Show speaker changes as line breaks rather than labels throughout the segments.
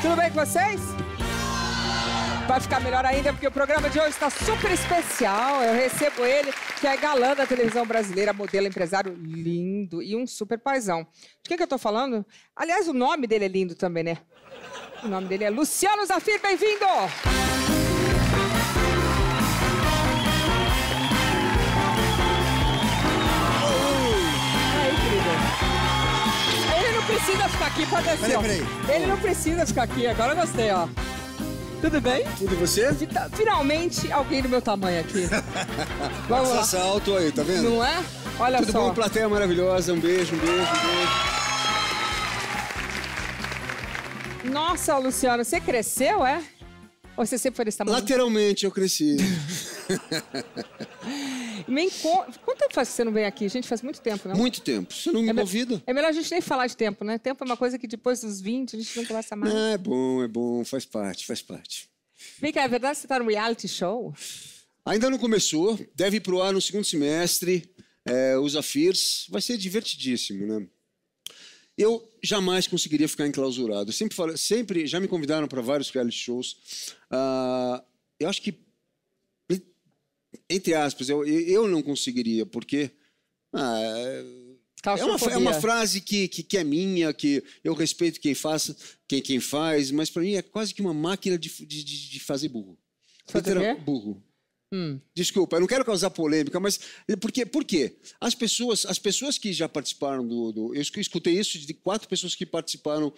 Tudo bem com vocês? Vai ficar melhor ainda porque o programa de hoje está super especial. Eu recebo ele, que é galã da televisão brasileira, modelo, empresário lindo e um super paizão. De quem que eu tô falando? Aliás, o nome dele é lindo também, né? O nome dele é Luciano Zafir, bem-vindo! Aí, querido. Ele não precisa ficar aqui pra descer, ó.
Peraí.
Ele não precisa ficar aqui, agora eu gostei, ó. Tudo bem?
Tudo e você?
Finalmente, alguém do meu tamanho aqui. Vamos lá.
Salto aí, tá vendo?
Não é? Olha
Tudo
só.
bom, plateia maravilhosa. Um beijo, um beijo, um beijo.
Nossa, Luciano, você cresceu, é? Ou você sempre foi desse tamanho?
Lateralmente eu cresci.
Quanto tempo faz que você não vem aqui? Gente, faz muito tempo, não?
Muito tempo. Você não me convida?
É melhor a gente nem falar de tempo, né? Tempo é uma coisa que depois dos 20 a gente não conversa mais.
Não, é bom, faz parte, faz parte.
Vem cá, é verdade que você tá no reality show?
Ainda não começou, deve ir pro ar no segundo semestre. Os Zafirs, vai ser divertidíssimo, né? Eu jamais conseguiria ficar enclausurado. Sempre já me convidaram para vários reality shows. Eu acho que, entre aspas, eu não conseguiria, porque é uma frase que é minha, que eu respeito quem faz, mas para mim é quase que uma máquina de fazer burro. Burro. Desculpa, eu não quero causar polêmica, mas por quê? As pessoas que já participaram eu escutei isso de 4 pessoas que participaram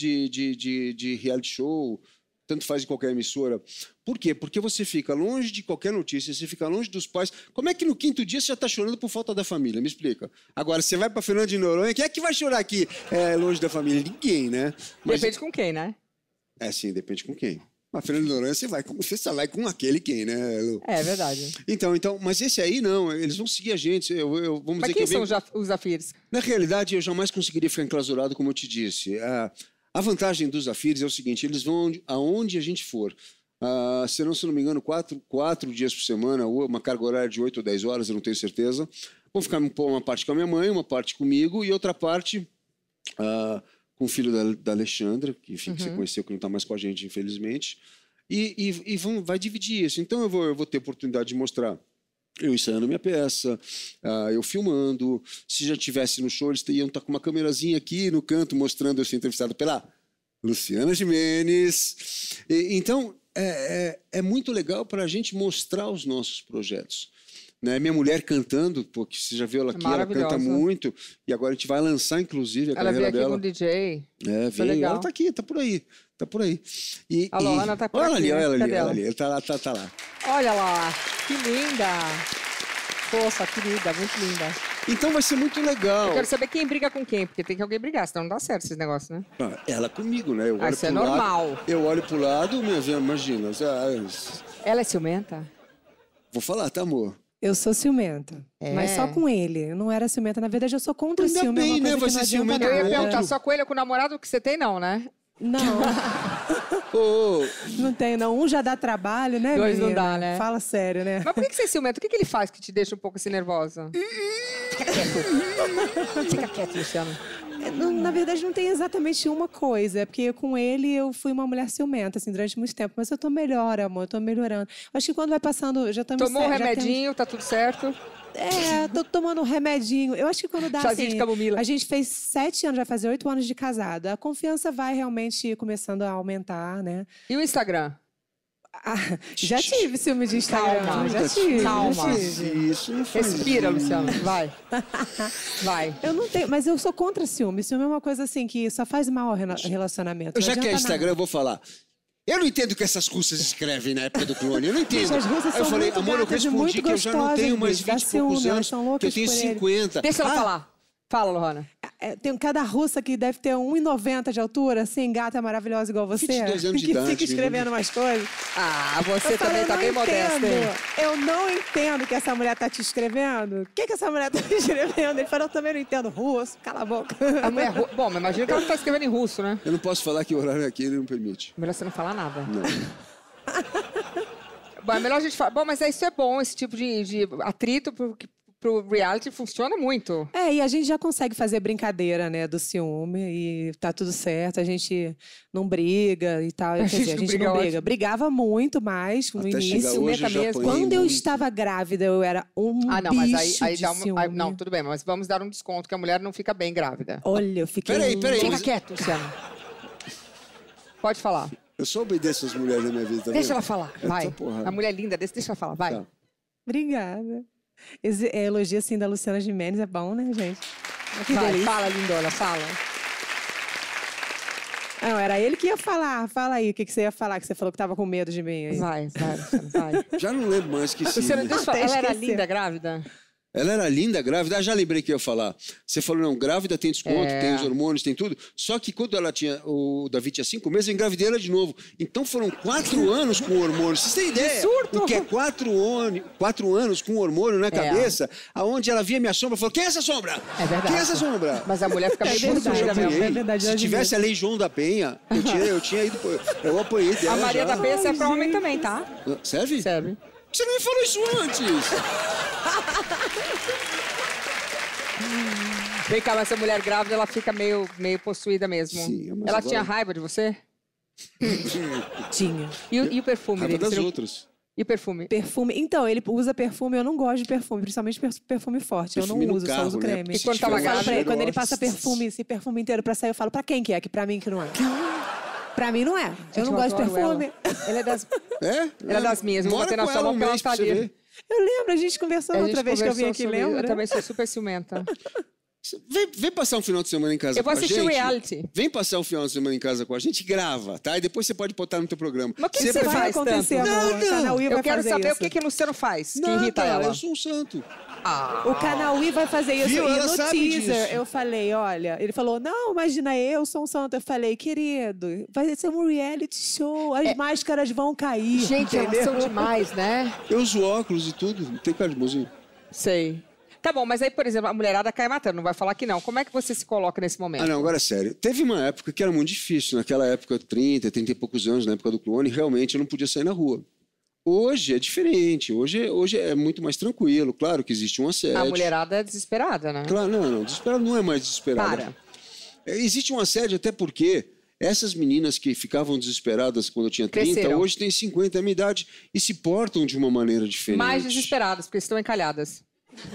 de reality show, tanto faz em qualquer emissora. Por quê? Porque você fica longe de qualquer notícia, você fica longe dos pais. Como é que no 5º dia você já está chorando por falta da família? Me explica. Agora, você vai para Fernando de Noronha, quem é que vai chorar aqui longe da família? Ninguém, né?
Depende com quem, né?
Sim, depende com quem. Mas Fernando de Noronha, você só vai com aquele quem, né, Lu?
É verdade.
Então, mas esse aí não, eles vão seguir a gente. Vamos
mas
dizer
quem
que
são os Zafirs?
Na realidade, eu jamais conseguiria ficar enclausurado, como eu te disse. A vantagem dos Zafirs é o seguinte, eles vão aonde a gente for. Serão, se não me engano, 4 dias por semana, ou uma carga horária de 8 ou 10 horas, eu não tenho certeza. Vão ficar uma parte com a minha mãe, uma parte comigo e outra parte com o filho da Alexandra, que você conheceu, que não está mais com a gente, infelizmente. E vai dividir isso. Então eu vou ter oportunidade de mostrar eu ensaiando minha peça, eu filmando. Se já estivesse no show, eles iam estar com uma câmerazinha aqui no canto, mostrando eu ser entrevistado pela Luciana Gimenez. Então, é muito legal para a gente mostrar os nossos projetos. Né? Minha mulher cantando, porque você já viu ela aqui, ela canta muito. E agora a gente vai lançar, inclulá, a carreira dela.
Ela veio aqui com o DJ.
Veio. Legal. Ela tá aqui, tá por aí. Tá por aí.
Alô, Ana tá por aqui.
Olha ali, olha ali. Tá lá.
Olha lá, que linda. Poxa, querida, muito linda.
Então vai ser muito legal.
Eu quero saber quem briga com quem, porque tem que alguém brigar, senão não dá certo esse negócio, né?
Ela comigo, né?
Isso é normal.
Eu olho pro lado, imagina.
Ela é ciumenta?
Vou falar, tá, amor?
Eu sou ciumenta, mas só com ele. Eu não era ciumenta. Na verdade, eu sou contra o ciúme.
Ainda bem, né? Vai ser ciumenta.
Eu ia perguntar, só com ele ou com o namorado que você tem, não, né?
Não. Não tem, não. Um já dá trabalho, né,
2
menina?
não dá, né?
Fala sério, né?
Mas por que você é ciumenta? O que ele faz que te deixa um pouco assim nervosa? Fica quieto. Fica quieto, Luciano.
Na verdade, não tem exatamente uma coisa. É porque com ele eu fui uma mulher ciumenta, assim, durante muito tempo. Mas eu tô melhor, amor. Eu tô melhorando. Acho que quando vai passando...
Tomou um remedinho, tá tudo certo?
Tô tomando um remedinho. Eu acho que quando dá,
chazinho de camomila.
A gente fez 7 anos, vai fazer 8 anos de casado. A confiança vai realmente começando a aumentar, né?
E o Instagram?
Já tive ciúme de Instagram.
Calma,
já tive.
Calma.
Isso,
respira, Luciano. Vai.
Eu não tenho, mas eu sou contra ciúme. Ciúme é uma coisa assim que só faz mal ao relacionamento.
Já que é Instagram, eu vou falar. Eu não entendo o que essas russas escrevem na época do clone. Eu não entendo.
As russas
Aí eu
são
falei,
muito
amor, eu
gatas e
respondi
muito
que eu já não tenho mais 20 e poucos anos, que eu tenho 50.
Deixa ela falar. Fala, Lohana.
Tem cada russa que deve ter 1,90 de altura, assim, gata maravilhosa igual você.
22 anos de
que
idade.
fica escrevendo umas coisas.
Você também tá bem modesta, hein?
Eu não entendo o que essa mulher tá te escrevendo. O que essa mulher tá te escrevendo? Ele falou, eu também não entendo russo. Cala a boca.
A mulher Bom, mas imagina que ela tá escrevendo em russo, né?
Eu não posso falar que o horário aqui ele não permite.
Melhor você não falar nada.
Não.
Bom, é melhor a gente falar. Bom, mas isso é bom, esse tipo de atrito, pro reality funciona muito.
E a gente já consegue fazer brincadeira, né, do ciúme e tá tudo certo, a gente não briga e tal. Quer dizer, a gente não briga. Brigava muito mais no
Até
início.
chegar hoje, eu já apanhei
Quando eu
muito.
estava grávida, eu era um
Não,
bicho
mas aí
de
dá
ciúme.
não, tudo bem, mas vamos dar um desconto que a mulher não fica bem grávida.
Olha, eu fiquei...
Peraí.
Fica
mas-
quieto, Luciano. Pode falar.
Eu só obedeço as mulheres na minha vida, tá
Deixa
vendo?
ela falar, vai.
porrada.
A mulher linda desse, deixa ela falar, vai.
Tá.
Obrigada. Elogio, assim, da Luciana Gimenez é bom, né, gente? Que
Vai,
delícia.
fala, lindona, fala.
Não, era ele que ia falar. Fala aí, o que você ia falar, que você falou que tava com medo de mim aí.
Vai, Luciano, vai.
Já não lembro mais que sim.
Luciano,
né?
deixa eu falar, ela era
esqueceu.
linda grávida?
Ela era linda, grávida. Já lembrei que eu ia falar. Você falou, não, grávida tem desconto,
É.
tem os hormônios, tem tudo. Só que quando ela tinha, o Davi tinha 5 meses, eu engravidei ela de novo. Então foram 4 anos com hormônio. Vocês têm ideia?
surto!
O que é 4 anos com hormônio na cabeça, aonde ela via minha sombra e falou, quem é essa sombra?
É verdade.
Quem é essa sombra?
Mas a mulher fica bem
verdade,
possuída mesmo.
é verdade,
Se
eu
tivesse a lei João da Penha, eu tinha ido... Eu apanhei dela
A Maria
já.
da Penha é pra homem também, tá?
Serve?
Serve.
Você não me falou isso antes.
Vem cá, mas essa mulher grávida, ela fica meio possuída mesmo.
Sim, mas
Ela
agora-
tinha raiva de você?
Tinha.
E o perfume
Raiva
dele?
das
Você não-
outras.
E o perfume?
Perfume. Então, ele usa perfume, eu não gosto de perfume, principalmente perfume forte.
Perfume
eu não
no
uso,
carro,
só uso
né?
creme.
Porque
E quando
se
tava
tiver
Eu falo pra ele,
grávida?
quando ele passa perfume, esse perfume inteiro pra sair, eu falo, pra quem que é? Que pra mim que não é. Pra mim não é. Eu não gosto de
adoro ela.
perfume.
Ela é das...
É?
Ela é das minhas, eu vou
Mora
bater na
com
sua
ela
mão porque ela
mês
tá
pra você
ali.
ver.
Eu lembro, a gente conversou
A gente
outra vez que eu vim
conversou
aqui,
sobre isso.
lembra?
Eu também sou super ciumenta.
Vem passar um final de semana em casa
Eu vou
com a
assistir
gente.
o reality.
Vem passar um final de semana em casa com a gente, grava, tá? E depois você pode botar no teu programa.
Mas o que
Você
você
Vai
faz
acontecer,
tanto?
amor.
Não,
O Canauí vai
Eu quero
fazer
saber
isso.
o que o Luciano faz, que
Nada,
irrita ela.
eu sou um santo.
O Canauí vai fazer isso.
Viu?
E
Ela
no
sabe
teaser,
disso.
eu falei, olha... Ele falou, não, imagina, eu sou um santo. Eu falei, querido, vai ser um reality show. As máscaras vão cair.
Gente, elas
entendeu?
são demais, né?
Eu uso óculos e tudo, não tem cara de mozinho.
Sei. Tá bom, mas aí, por exemplo, a mulherada cai matando, não vai falar que não. Como é que você se coloca nesse momento?
Ah, não, agora é sério. Teve uma época que era muito difícil. Naquela época, 30 e poucos anos, na época do clone, realmente eu não podia sair na rua. Hoje é diferente. Hoje é muito mais tranquilo. Claro que existe um assédio.
A mulherada é desesperada, né?
Claro, não. Desesperado não é mais desesperado.
Para.
Existe um assédio até porque essas meninas que ficavam desesperadas quando eu tinha 30,
Cresceram.
hoje têm 50, é a minha idade, e se portam de uma maneira diferente.
Mais desesperadas, porque estão encalhadas.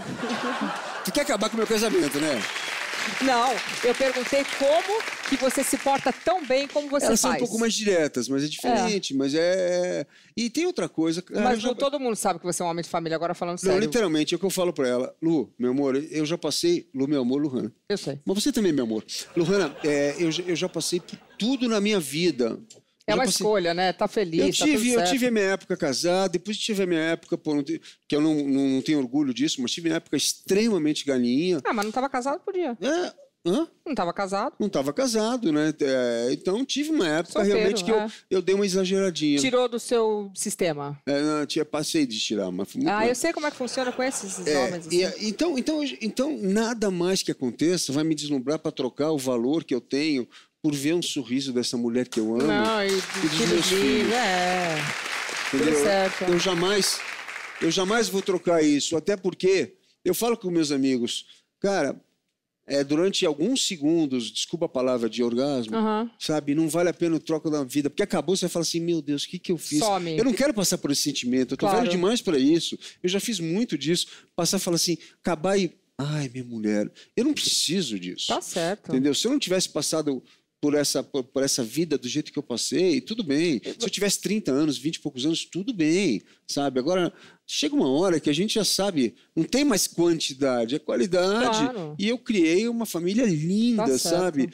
Tu quer acabar com o meu casamento, né?
Não, eu perguntei como que você se porta tão bem como você
Elas
faz.
são um pouco mais diretas, mas é diferente. Mas é... E tem outra coisa. cara,
Mas
eu já-
Lu, todo mundo sabe que você é um homem de família, agora falando
Não,
sério.
literalmente, é o que eu falo pra ela. Lu, meu amor, eu já passei... Lu, meu amor, Luhana.
Eu sei.
Mas você também, meu amor. Luhana, eu já passei por tudo na minha vida.
É
Já
uma
passei-
escolha, né? Tá feliz, tá tudo
Eu
certo.
tive a minha época casada, depois tive a minha época, que eu não tenho orgulho disso, mas tive a minha época extremamente galinha.
Ah, mas não tava casado, podia.
Hã?
Não tava casado.
Não estava casado, né? Então tive uma época
Solteiro,
realmente que eu dei uma exageradinha.
Tirou do seu sistema.
Passei de tirar, mas foi muito
Ah,
mal.
eu sei como é que funciona com esses homens. Assim.
Então, nada mais que aconteça vai me deslumbrar para trocar o valor que eu tenho por ver um sorriso dessa mulher que eu amo.
Não, e
dos
filhos
meus filhos.
livres, é.
Entendeu?
Tudo certo.
Eu jamais vou trocar isso, até porque eu falo com meus amigos, cara, durante alguns segundos, desculpa a palavra, de orgasmo,
Aham.
sabe, não vale a pena o troco da vida, porque acabou, você fala assim, meu Deus, o que eu fiz?
Some.
Eu não quero passar por esse sentimento, eu tô
Claro.
velho demais para isso, eu já fiz muito disso, passar e falar assim, acabar e, ai, minha mulher, eu não preciso disso.
Tá certo.
Entendeu? Se eu não tivesse passado por essa vida do jeito que eu passei, tudo bem. Se eu tivesse 30 anos, 20 e poucos anos, tudo bem, sabe? Agora, chega uma hora que a gente já sabe, não tem mais quantidade, é qualidade.
Claro.
E eu criei uma família linda,
Tá certo.
sabe?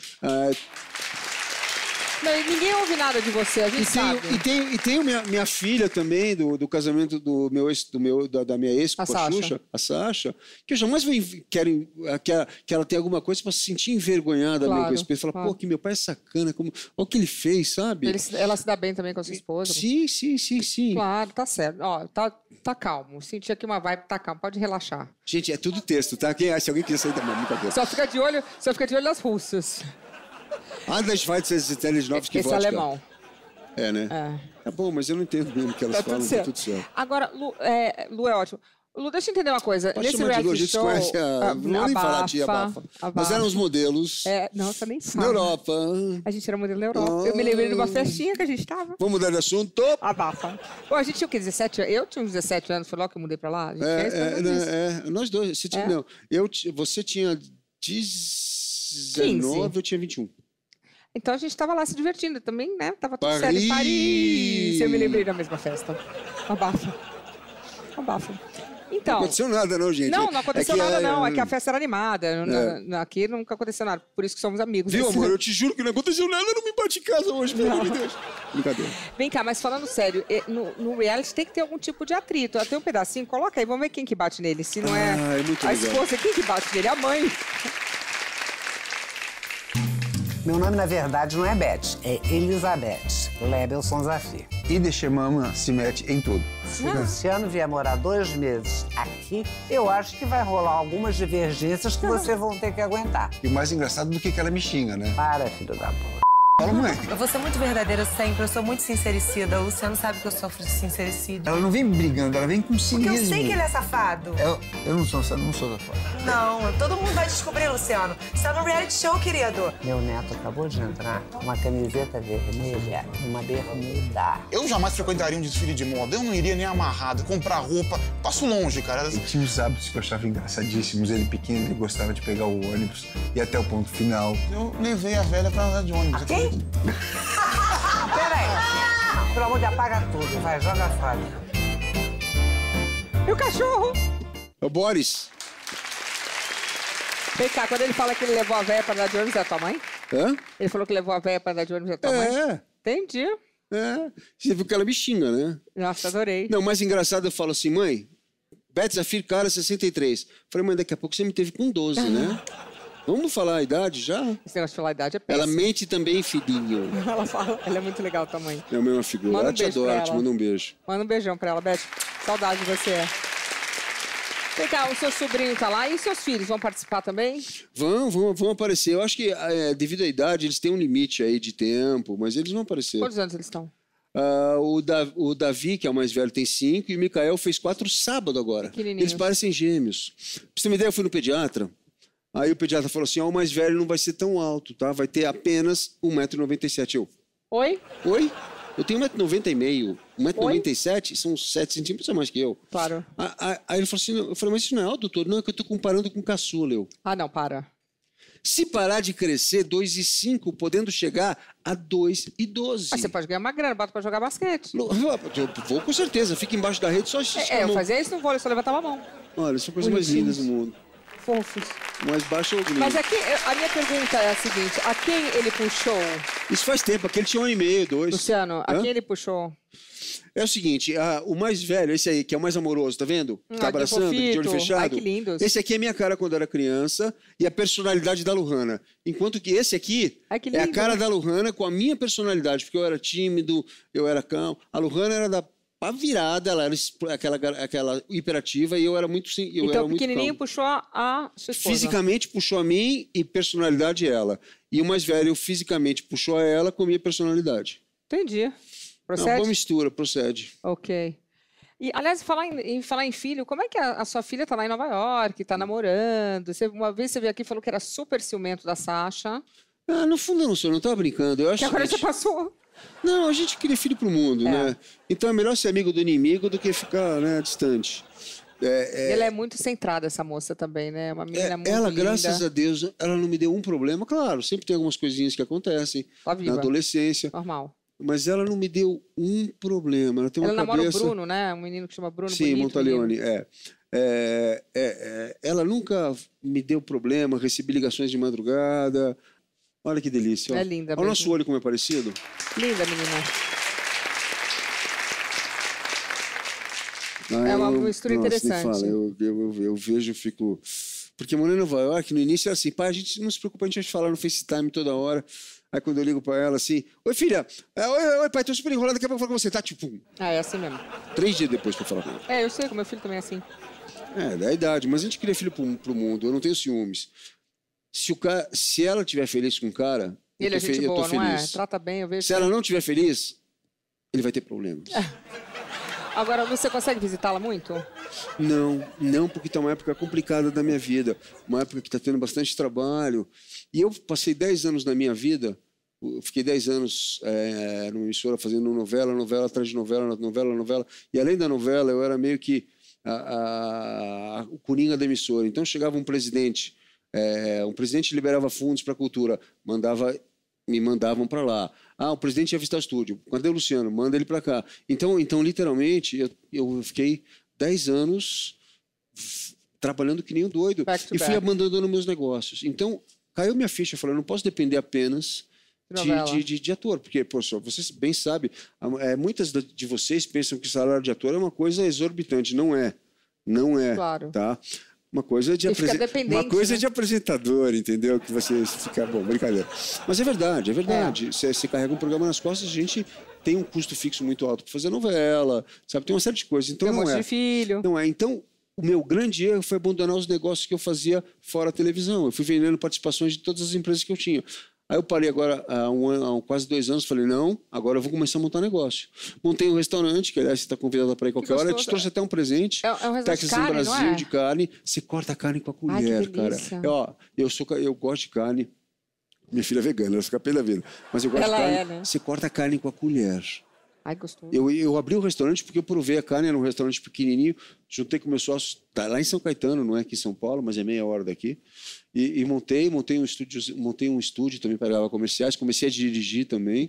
Não, e ninguém ouve nada de você, a gente sabe.
E tenho minha filha também, do casamento da minha ex com
A
a
Sasha.
Xuxa, a Sasha, que eu jamais quero que ela tenha alguma coisa para se sentir envergonhada
Claro,
mesmo com esse peso. Falar,
claro.
pô, que meu pai é sacana, olha o que ele fez, sabe?
Ela se dá bem também com a sua esposa?
Sim.
Claro, tá certo. Ó, tá calmo. Senti aqui uma vibe, tá calmo. Pode relaxar.
Gente, é tudo texto, tá? Se alguém quiser sair da mão, brincadeira.
Só fica de olho nas russas.
Anders Schweitzer novos que
Esse
vodka.
alemão.
É, né?
É.
Tá bom, mas eu não entendo mesmo o que elas
Tá
falam,
tudo
tá
certo.
tudo certo.
Agora, Lu é ótimo. Lu, deixa eu entender uma coisa.
Pode
Nesse
chamar de Lu, a
reality
gente
show...
conhece a... Não vou nem falar tia Abafa. Nós éramos modelos.
Nossa, nem fala.
Na Europa.
A gente era modelo na Europa. Eu me lembrei de uma festinha que a gente tava.
Vamos mudar de assunto?
Abafa. Pô, a gente tinha o quê? 17 anos? Eu tinha uns 17 anos, foi logo que eu mudei pra lá. A gente
nós dois. Você tinha, não, você tinha 19, eu tinha 21.
Então a gente tava lá se divertindo também, né? Tava tudo certo em Paris. Eu me lembrei da mesma festa. Abafa. Então,
não aconteceu nada, não, gente.
Não aconteceu nada, não. É que a festa era animada. Aqui nunca aconteceu nada. Por isso que somos amigos.
Viu, amor? Eu te juro que não aconteceu nada. Eu não me bate em casa hoje, pelo amor de Deus. Brincadeira.
Vem cá, mas falando sério, no reality tem que ter algum tipo de atrito. Até um pedacinho, coloca aí. Vamos ver quem que bate nele. Se não é
muito
a
legal.
esposa, quem que bate nele? A mãe.
Meu nome, na verdade, não é Beth, é Elizabeth Lebelson Zafir.
E Deixemama se mete em tudo.
Se o Luciano vier morar 2 meses aqui, eu acho que vai rolar algumas divergências que vocês vão ter que aguentar.
E o mais engraçado do que ela me xinga, né?
Para, filho da puta.
Fala, mãe.
Eu vou ser muito verdadeira sempre, eu sou muito sincericida. O Luciano sabe que eu sofro de sincericídio.
Ela não vem brigando, ela vem com cinismo.
Porque eu sei que ele é safado.
Eu não sou safado.
Não, todo mundo vai descobrir, Luciano. Você tá no reality show, querido.
Meu neto acabou de entrar com uma camiseta vermelha, uma bermuda.
Eu jamais frequentaria um desfile de moda. Eu não iria nem amarrado, comprar roupa. Passo longe, cara.
Ele tinha uns hábitos que eu achava engraçadíssimos. Ele pequeno, ele gostava de pegar o ônibus e ir até o ponto final.
Eu levei a velha pra andar de ônibus.
A quem? Peraí. Não, pelo amor de Deus, apaga tudo. Vai, joga fora.
E o cachorro?
É o Boris.
Vem cá, quando ele fala que ele levou a véia pra andar de ônibus, é a tua mãe?
Hã?
Ele falou que levou a véia pra andar de ônibus, é a tua mãe? Entendi.
Você viu que ela me xinga, né?
Nossa, adorei.
Não, o mais engraçado, eu falo assim, mãe, Beth Zafir, cara, 63. Falei, mãe, daqui a pouco você me teve com 12, né? Vamos falar a idade já?
Esse negócio de falar a idade é péssimo.
Ela mente também, filhinho.
Ela fala, ela é muito legal, tua mãe.
É a mesma figura.
Manda um
Ela te
beijo
adora,
pra
te
ela.
manda um beijo.
Manda um beijão pra ela, Beth. Saudade de você. Vem cá, o seu sobrinho tá lá e os seus filhos vão participar também?
Vão aparecer. Eu acho que, devido à idade, eles têm um limite aí de tempo, mas eles vão aparecer.
Quantos anos eles estão?
O Davi, que é o mais velho, tem 5, e o Mikael fez 4 sábado agora.
Pequenininhos.
Eles parecem gêmeos. Pra você ter uma ideia, eu fui no pediatra, aí o pediatra falou assim, o mais velho não vai ser tão alto, tá? Vai ter apenas 1,97 m. Eu,
Oi?
oi? Eu tenho 1,90 m, 1,97 m, são 7 centímetros a mais que eu.
Claro.
Aí ele falou assim, eu falei, mas isso não é alto, doutor? Não, é que eu tô comparando com o caçula, eu.
Ah, não, para.
Se parar de crescer, 2,5, podendo chegar a 2,12.
Ah, você pode ganhar uma grana, bota pra jogar basquete.
Eu vou com certeza, fica embaixo da rede só assistir.
Eu fazia isso no vôlei, só levantava a mão.
Olha, são coisas mais lindas do mundo.
Fofos.
Mais baixo é o grito.
Mas aqui, a minha pergunta é a seguinte, a quem ele puxou,
Isso faz tempo, aquele tinha 1 ano e meio, 2.
Luciano, a quem ele puxou?
É o seguinte, o mais velho, esse aí, que é o mais amoroso, tá vendo? Tá
que
abraçando, de olho
fofito.
fechado.
Ai, que lindos.
Esse aqui é minha cara quando eu era criança e a personalidade da Luhana. Enquanto que esse aqui
Ai, que
é a
lindo.
cara da Luhana com a minha personalidade, porque eu era tímido, eu era calmo. A Luhana era da pá virada, ela era aquela hiperativa e eu era muito eu
Então
era
o
muito
pequenininho
calmo.
puxou a sua esposa.
Fisicamente puxou a mim e personalidade ela. E o mais velho fisicamente puxou a ela com a minha personalidade.
Entendi.
Não,
Procede?
boa mistura, procede.
Ok. E, aliás, falar em filho, como é que a sua filha tá lá em Nova York, tá namorando? Uma vez você veio aqui e falou que era super ciumento da Sasha.
No fundo eu não sou, eu não tava brincando. Eu acho
Que agora
que
você passou.
Não, a gente cria filho pro mundo, né? Então é melhor ser amigo do inimigo do que ficar, né, distante.
Ela é muito centrada, essa moça também, né? Uma menina muito
ela,
linda.
graças a Deus, ela não me deu um problema. Claro, sempre tem algumas coisinhas que acontecem
Tá viva.
na adolescência.
Normal.
Mas ela não me deu um problema. Ela tem uma
Ela namora
cabeça...
o Bruno, né? Um menino que chama Bruno.
Sim,
bonito,
Montaleone,
menino.
Ela nunca me deu problema, recebi ligações de madrugada. Olha que delícia. Ó.
É linda
Olha o
mesmo.
nosso olho como é parecido.
Linda, menina. É uma mistura interessante.
Fala. Eu vejo e fico... Porque morando em Nova York, no início era assim, pai, a gente não se preocupa, a gente vai te falar no FaceTime toda hora. Aí quando eu ligo pra ela assim, oi filha, oi pai, tô super enrolado, daqui a pouco eu vou falar com você, tá? Tipo,
É assim mesmo.
3 dias depois pra falar com ela.
Eu sei que o meu filho também é assim.
Da idade, mas a gente cria filho pro mundo, eu não tenho ciúmes. Se ela estiver feliz com o cara,
Ele é gente boa,
tô
não é?
feliz.
Trata bem, eu vejo.
Se ela não estiver feliz, ele vai ter problemas.
Agora, você consegue visitá-la muito?
Não, porque está uma época complicada da minha vida. Uma época que está tendo bastante trabalho. E eu passei 10 anos da minha vida, fiquei 10 anos numa emissora fazendo novela atrás de novela. E além da novela, eu era meio que o coringa da emissora. Então chegava um presidente liberava fundos para a cultura, me mandavam para lá. O presidente ia visitar o estúdio. Cadê o Luciano? Manda ele para cá. Então, literalmente, eu fiquei 10 anos trabalhando que nem um doido e fui abandonando meus negócios. Então, caiu minha ficha. Eu falei, eu não posso depender apenas de ator. Porque, poxa, vocês bem sabem, muitas de vocês pensam que o salário de ator é uma coisa exorbitante. Não é.
Claro.
Tá? Uma coisa de apresentador, entendeu? Que você fica... Bom, brincadeira. Mas é verdade. Você carrega um programa nas costas, a gente tem um custo fixo muito alto para fazer novela, sabe? Tem uma série de coisas. Então
tem um monte de filho.
Não é. Então, o meu grande erro foi abandonar os negócios que eu fazia fora da televisão. Eu fui vendendo participações de todas as empresas que eu tinha. Aí eu parei agora há quase 2 anos, falei, não, agora eu vou começar a montar negócio. Montei um restaurante, que aliás você está convidado para ir qualquer hora, eu te trouxe até um presente.
É um restaurante
Texas
de carne,
Brasil,
não é?
de carne. Você corta a carne com a colher, cara. Eu gosto de carne. Minha filha é vegana, ela fica pé da vida. Mas eu gosto de carne.
Né?
Você corta a carne com a colher.
Ai, gostoso.
Eu abri o restaurante porque eu provei a carne, era um restaurante pequenininho, juntei com o meu sócio, tá lá em São Caetano, não é aqui em São Paulo, mas é meia hora daqui, e montei um estúdio também para gravar comerciais, comecei a dirigir também,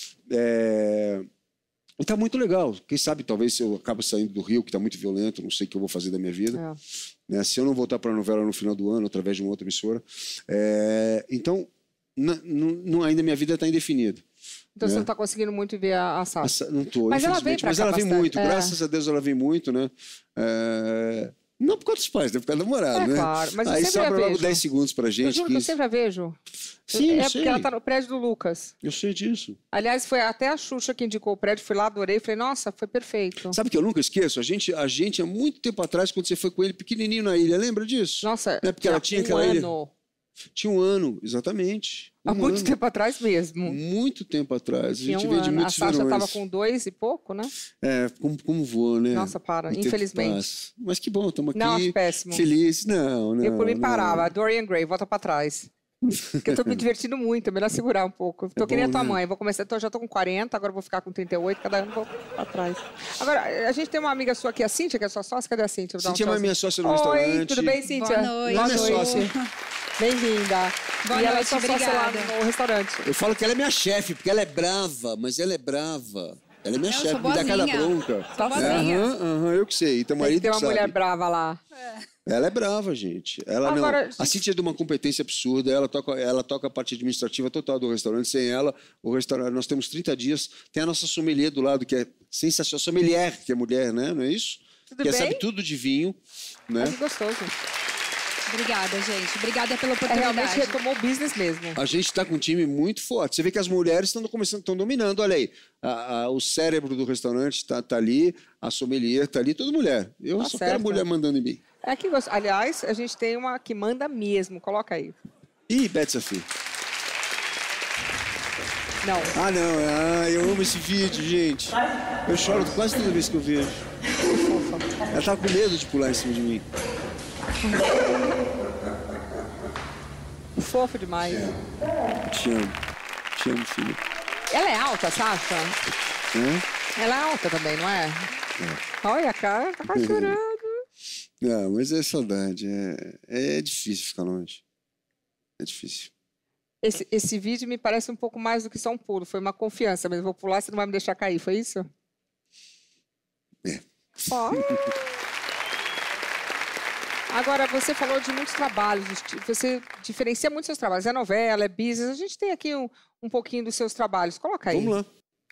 e tá muito legal. Quem sabe talvez eu acabe saindo do Rio, que está muito violento, não sei o que eu vou fazer da minha vida, né? Se eu não voltar para a novela no final do ano, através de uma outra emissora, então ainda minha vida está indefinida.
Então você não está conseguindo muito ver a Sasha.
Não estou,
mas ela vem
mas ela vem muito, graças a Deus ela vem muito, né? Não por causa dos pais, né? Por causa do namorado, né?
Claro, mas
aí sobra logo 10 segundos pra gente.
Eu juro que eu sempre a vejo.
Sim, eu sei.
Porque ela tá no prédio do Lucas.
Eu sei disso.
Aliás, foi até a Xuxa que indicou o prédio, fui lá, adorei, falei, nossa, foi perfeito.
Sabe que eu nunca esqueço? A gente há muito tempo atrás, quando você foi com ele pequenininho na ilha, lembra disso?
Nossa,
não é porque ela tinha aquela ilha. Tinha 1 ano, exatamente.
Há muito tempo atrás mesmo.
Muito tempo atrás. A gente veio de muitos
verões. A Sasha estava com 2 e pouco, né?
Como voa, né?
Nossa, para. Infelizmente.
Mas que bom, estamos aqui.
Não, acho péssimo.
Felizes. Não.
Eu por mim parava. Dorian Gray, volta para trás. Porque eu estou me divertindo muito, é melhor segurar um pouco. Tô que nem a tua mãe. Vou começar, já estou com 40, agora vou ficar com 38, cada ano vou para trás. Agora, a gente tem uma amiga sua aqui, a Cíntia, que é sua sócia. Cadê a Cíntia?
Cíntia é uma minha sócia no restaurante.
Oi, tudo bem, Cíntia?
Boa noite.
Boa noite. Bem-vinda.
Boa
ela
noite,
é
obrigada.
Lá no restaurante.
Eu falo que ela é minha chefe, porque ela é brava, mas ela é brava. Ela é minha chefe, me dá cada bronca.
Tá boazinha.
Eu que sei. Então, marido
tem uma
sabe.
mulher brava lá.
Ela é brava, gente. Ela
agora,
não. A Cíntia é de uma competência absurda. Ela toca a parte administrativa total do restaurante. Sem ela, o restaurante, nós temos 30 dias. Tem a nossa sommelier do lado, que é sensacional. Sommelier, que é mulher, né? Não é isso?
Tudo
que
bem?
sabe tudo de vinho. Né?
Que gostoso.
Obrigada, gente. Obrigada pela oportunidade.
Realmente retomou o business mesmo.
A gente está com um time muito forte. Você vê que as mulheres estão dominando. Olha aí, o cérebro do restaurante está ali, a sommelier está ali, toda mulher. Eu só quero mulher mandando em mim.
Aliás, a gente tem uma que manda mesmo. Coloca aí.
Ih, Beth Safi.
Não.
Não. Eu amo esse vídeo, gente. Eu choro quase toda vez que eu vejo. Ela tá com medo de pular em cima de mim.
Fofo demais.
Te amo, filho.
Ela é alta, Sasha? Ela é alta também, não é? Olha a cara, tá quase chorando.
Não, mas é saudade. É difícil ficar longe. É difícil.
Esse vídeo me parece um pouco mais do que só um pulo. Foi uma confiança, mas eu vou pular, você não vai me deixar cair. Foi isso? Agora, você falou de muitos trabalhos. Você diferencia muito seus trabalhos. É novela, é business. A gente tem aqui um pouquinho dos seus trabalhos. Coloca aí.
Vamos lá.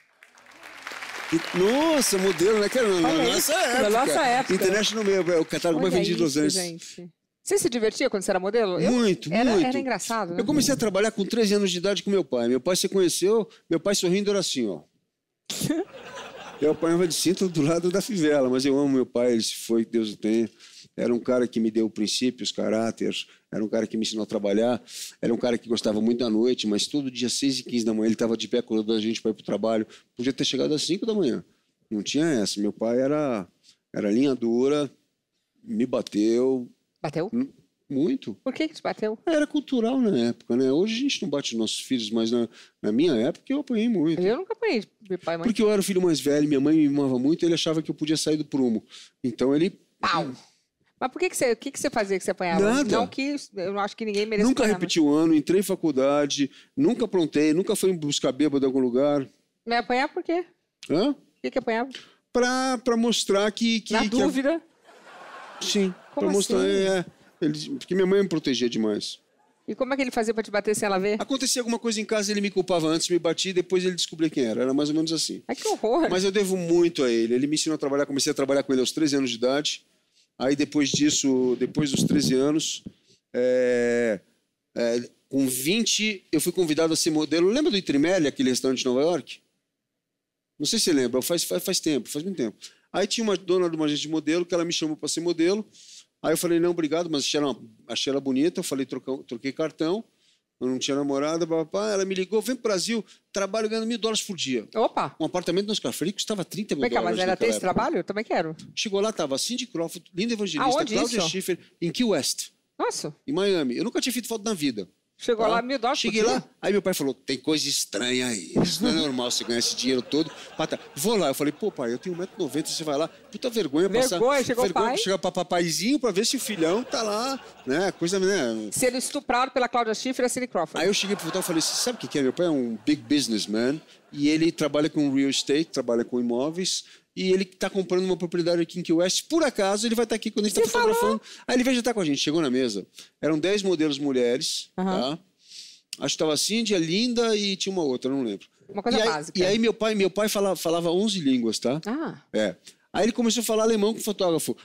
Nossa, modelo, né? Na nossa época. International Mail, o catálogo mais vendido em Los Angeles.
Gente. Você se divertia quando você era modelo?
Muito.
Era engraçado, né?
Eu comecei a trabalhar com 13 anos de idade com meu pai. Meu pai, você conheceu? Meu pai sorrindo era assim, ó. Eu apanhava de cinto do lado da fivela, mas eu amo meu pai, ele se foi, que Deus o tenha. Era um cara que me deu princípios, caráteres, era um cara que me ensinou a trabalhar, era um cara que gostava muito da noite, mas todo dia, 6h15 da manhã, ele estava de pé acordando a gente para ir para o trabalho. Podia ter chegado às 5 da manhã. Não tinha essa. Meu pai era linha dura, me bateu.
Bateu?
Muito.
Por que te bateu?
Era cultural na época, né? Hoje a gente não bate nos nossos filhos, mas na minha época eu apanhei muito.
Eu nunca apanhei de pai e mãe.
Porque eu era o filho mais velho, minha mãe me mimava muito e ele achava que eu podia sair do prumo. Então ele...
Pau! Mas por que você fazia que você apanhava?
Nada.
Não que eu não acho que ninguém merece
Nunca
apanhar,
repeti o ano, entrei em faculdade, nunca aprontei, nunca fui buscar bêbado em algum lugar.
Mas apanhar por quê?
Hã?
Por que apanhava?
Pra mostrar que...
Na dúvida.
Sim.
Como
pra mostrar,
assim?
porque minha mãe me protegia demais.
E como é que ele fazia pra te bater sem ela ver?
Acontecia alguma coisa em casa, ele me culpava antes, me batia, depois ele descobria quem era. Era mais ou menos assim.
Ai, que horror.
Mas eu devo muito a ele. Ele me ensinou a trabalhar, comecei a trabalhar com ele aos 13 anos de idade. Aí depois disso, depois dos 13 anos, com 20, eu fui convidado a ser modelo. Lembra do Itrimelli, aquele restaurante de Nova York? Não sei se você lembra, faz tempo, faz muito tempo. Aí tinha uma dona de uma agência de modelo que ela me chamou para ser modelo. Aí eu falei, não, obrigado, mas achei ela bonita. Eu falei, troquei cartão, eu não tinha namorada, papá. Ela me ligou, vem pro Brasil, trabalho ganhando $1.000 por dia.
Opa!
Um apartamento no Oscar Freire custava $30 mil.
Mas era ter esse trabalho? Eu também quero.
Chegou lá, tava Cindy Crawford, Linda Evangelista,
Aonde
Cláudia
isso?
Schiffer, em Key West,
Nossa.
em Miami. Eu nunca tinha feito foto na vida.
Chegou lá, $1.000 por
Cheguei
dia?
lá, aí meu pai falou, tem coisa estranha aí, isso não é normal, você ganhar esse dinheiro todo. Vou lá, eu falei, pô pai, eu tenho 1,90 m, você vai lá, puta vergonha passar.
Chegou o pai.
Chegar pra papaizinho pra ver se o filhão tá lá, né, coisa, né.
Sendo estuprado pela Cláudia Schiffer e a Cindy Crawford.
Aí eu cheguei pro hotel e falei, você sabe o que é? Meu pai é um big businessman e ele trabalha com real estate, trabalha com imóveis. E ele está comprando uma propriedade aqui em Key West. Por acaso, ele vai estar aqui quando a gente está fotografando. Aí ele veio jantar com a gente. Chegou na mesa. Eram 10 modelos mulheres. Tá? Acho que estava a Cindy, a Linda e tinha uma outra, não lembro.
Uma coisa básica.
E aí meu pai falava 11 línguas, tá?
Ah.
Aí ele começou a falar alemão com o fotógrafo.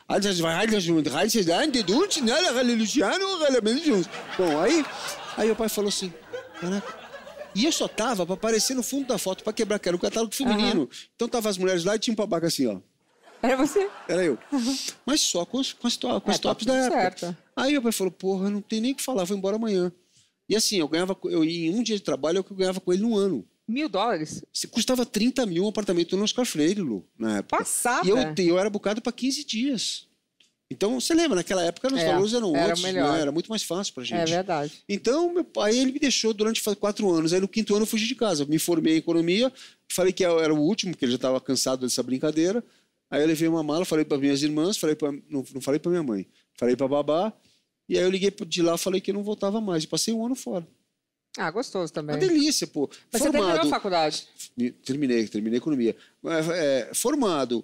Bom, aí meu pai falou assim, caraca. E eu só tava pra aparecer no fundo da foto, pra quebrar, que era o catálogo feminino. Então tava as mulheres lá e tinha um babaca assim, ó.
Era você?
Era eu. Mas só com os tops da época.
Certo.
Aí meu pai falou, porra, não tem nem o que falar, vou embora amanhã. E assim, em um dia de trabalho, eu ganhava com ele no ano.
$1.000?
Custava 30 mil um apartamento no Oscar Freire, Lu, na época.
Passada.
E eu era bucado pra 15 dias. Então, você lembra, naquela época os valores eram outros,
melhor.
Né? Era muito mais fácil pra gente.
É verdade.
Então, meu pai, ele me deixou durante 4 anos. Aí, no 5º ano, eu fugi de casa. Me formei em economia, falei que era o último, porque ele já estava cansado dessa brincadeira. Aí, eu levei uma mala, falei para minhas irmãs, não falei para minha mãe, falei para babá. E aí, eu liguei de lá, falei que não voltava mais. E passei 1 ano fora.
Ah, gostoso também.
Uma delícia, pô.
Mas você terminou a faculdade?
Terminei economia. Formado,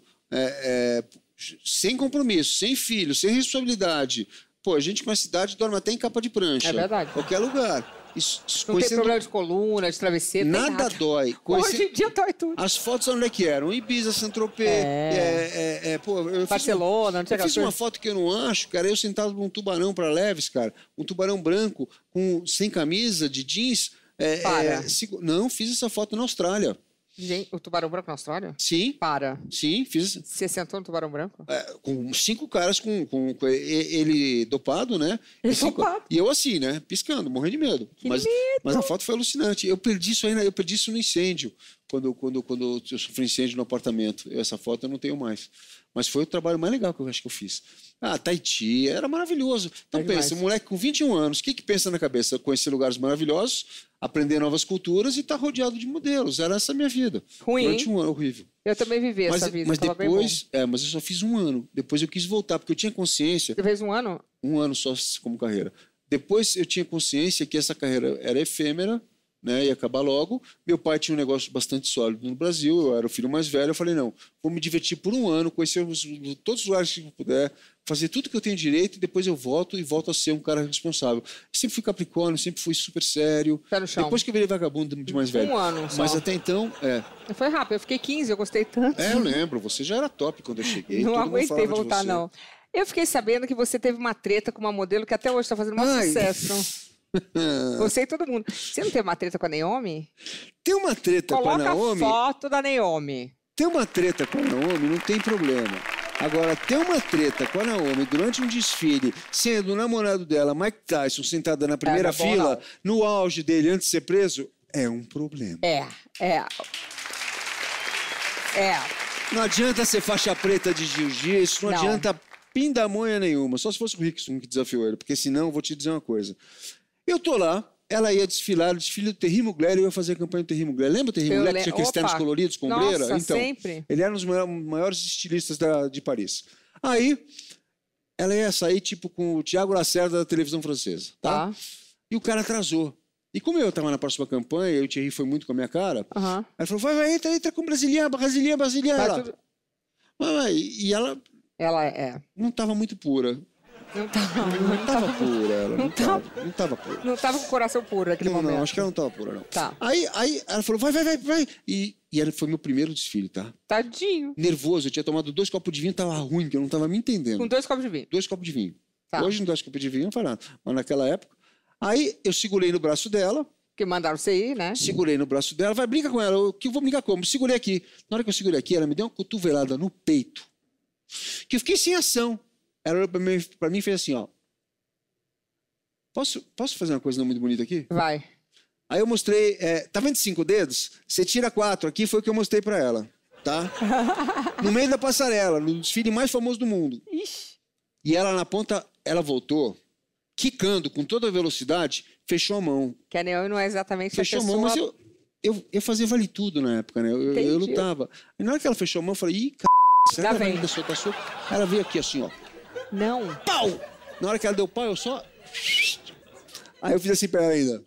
sem compromisso, sem filho, sem responsabilidade. Pô, a gente com a cidade dorme até em capa de prancha.
É verdade.
Qualquer lugar.
Não tem problema de coluna, de travesseiro,
nada dói.
Hoje em dia dói tudo.
As fotos onde é que eram? Ibiza, Saint-Tropez.
Barcelona, não sei o que.
Eu fiz uma foto que eu não acho, cara. Eu sentado num tubarão para leves, cara. Um tubarão branco, sem camisa, de jeans. Não, fiz essa foto na Austrália.
Gente, o tubarão branco na Austrália?
Sim.
Para.
Sim, fiz.
Você sentou no tubarão branco?
Com 5 caras com ele dopado, né? E eu assim, né? Piscando, morrendo de medo. Mas a foto foi alucinante. Eu perdi isso no incêndio. Quando eu sofri incêndio no apartamento. Essa foto eu não tenho mais. Mas foi o trabalho mais legal que eu acho que eu fiz. Tahiti, era maravilhoso. Então pensa, um moleque com 21 anos, o que pensa na cabeça? Conhecer lugares maravilhosos, aprender novas culturas e estar rodeado de modelos. Era essa a minha vida.
Ruim.
Durante 1 ano, horrível.
Eu também vivi essa vida.
Mas depois, mas eu só fiz 1 ano. Depois eu quis voltar, porque eu tinha consciência.
Você fez 1 ano?
1 ano só como carreira. Depois eu tinha consciência que essa carreira era efêmera, né, ia acabar logo. Meu pai tinha um negócio bastante sólido no Brasil, eu era o filho mais velho. Eu falei, não, vou me divertir por 1 ano, conhecer todos os lugares que eu puder, fazer tudo que eu tenho direito e depois eu volto a ser um cara responsável. Eu sempre fui capricórnio, sempre fui super sério.
Pé no chão.
Depois que eu virei vagabundo de mais velho.
1 ano só.
Mas até então,
Foi rápido, eu fiquei 15, eu gostei tanto.
eu lembro, você já era top quando eu cheguei.
Não
todo mundo
aguentei
falava de
voltar,
você.
não. Eu fiquei sabendo que você teve uma treta com uma modelo que até hoje está fazendo um sucesso. Você e todo mundo. Você não teve uma treta com a Naomi?
Tem uma treta com a Naomi.
Coloca a foto da Naomi.
Tem uma treta com a Naomi, não tem problema. Agora, ter uma treta com a Naomi durante um desfile, sendo o namorado dela, Mike Tyson, sentada na primeira fila, no auge dele, antes de ser preso, é um problema. Não adianta ser faixa preta de jiu-jitsu, não adianta pindamonha nenhuma. Só se fosse o Rickson que desafiou ele, porque senão, eu vou te dizer uma coisa. Eu tô lá, ela ia desfilar, o desfile do Terry Mugler, eu ia fazer a campanha do Terry Mugler. Lembra o Terry Mugler, que tinha aqueles ternos coloridos com ombreira?
Nossa,
então,
sempre.
Ele era um dos maiores estilistas de Paris. Aí, ela ia sair, tipo, com o Thiago Lacerda da televisão francesa, tá? E o cara atrasou. E como eu estava na próxima campanha, o Thierry foi muito com a minha cara, ela falou, vai, entra com brasileira. E ela não estava muito pura. Não estava pura, ela. Não estava pura.
Não estava com o coração puro naquele momento.
Não, acho que ela não estava pura, não.
Tá.
Aí ela falou, vai. E ela foi meu primeiro desfile, tá?
Tadinho.
Nervoso, eu tinha tomado 2 copos de vinho, tava ruim, que eu não estava me entendendo.
Com 2 copos de vinho?
2 copos de vinho.
Tá.
Hoje não 2 copos de vinho, não faz nada. Mas naquela época. Aí eu segurei no braço dela.
Que mandaram você ir, né?
Segurei no braço dela, vai, brinca com ela. Que eu vou brincar como? Segurei aqui. Na hora que eu segurei aqui, ela me deu uma cotovelada no peito. Que eu fiquei sem ação. Ela olhou pra mim e fez assim, ó. Posso fazer uma coisa não muito bonita aqui?
Vai.
Aí eu mostrei, tá vendo 5 dedos? Você tira 4, aqui foi o que eu mostrei pra ela, tá? No meio da passarela, no desfile mais famoso do mundo. Ixi. E ela na ponta, ela voltou, quicando com toda a velocidade, fechou a mão.
Que a Neon não é exatamente
fechou a pessoa... Fechou a mão, mas eu fazia vale tudo na época, né? Eu lutava. E na hora que ela fechou a mão, eu falei, ih, será que ela vai soltar soco? Ela veio aqui assim, ó.
Não.
Pau! Na hora que ela deu pau, eu só... Aí eu fiz assim pra ela ainda.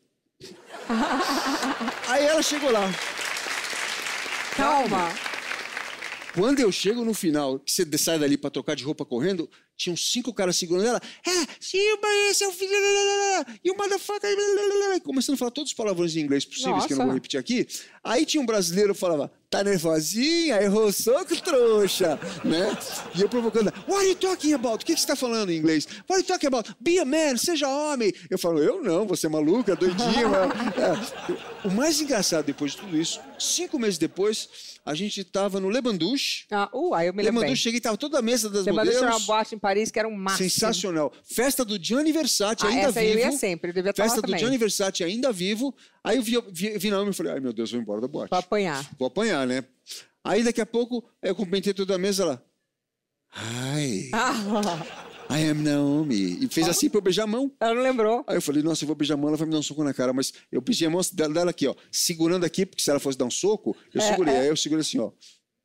Aí ela chegou lá.
Calma.
Quando eu chego no final, que você sai dali pra trocar de roupa correndo, tinham 5 caras segurando ela. Silva, esse é o filho... E o motherfucker... Começando a falar todos os palavrões em inglês possíveis, que eu não vou repetir aqui. Aí tinha um brasileiro que falava, tá nervosinha? Errou o soco, trouxa. Né? E eu provocando, what are you talking about? O que você tá falando em inglês? What are you talking about? Be a man, seja homem. Eu falo, eu não, você é maluca, doidinha. O mais engraçado depois de tudo isso, 5 meses depois... A gente estava no Le Bandouche.
Aí eu me lembro bem.
Cheguei, estava toda a mesa das
Le
modelos.
Bandouche era uma boate em Paris que era um máximo.
Sensacional. Festa do Gianni Versace, ainda
essa
vivo.
Eu ia sempre, eu devia estar
Festa
lá também.
do Gianni Versace, ainda vivo. Aí eu vi na e falei, ai meu Deus, vou embora da boate.
Vou apanhar.
Vou apanhar, né? Aí daqui a pouco, eu cumprimentei toda a mesa lá. Ai... I am Naomi. E fez assim pra eu beijar a mão.
Ela não lembrou.
Aí eu falei, nossa, eu vou beijar a mão, ela vai me dar um soco na cara. Mas eu beijei a mão dela aqui, ó. Segurando aqui, porque se ela fosse dar um soco, eu segurei. Aí eu segurei assim, ó.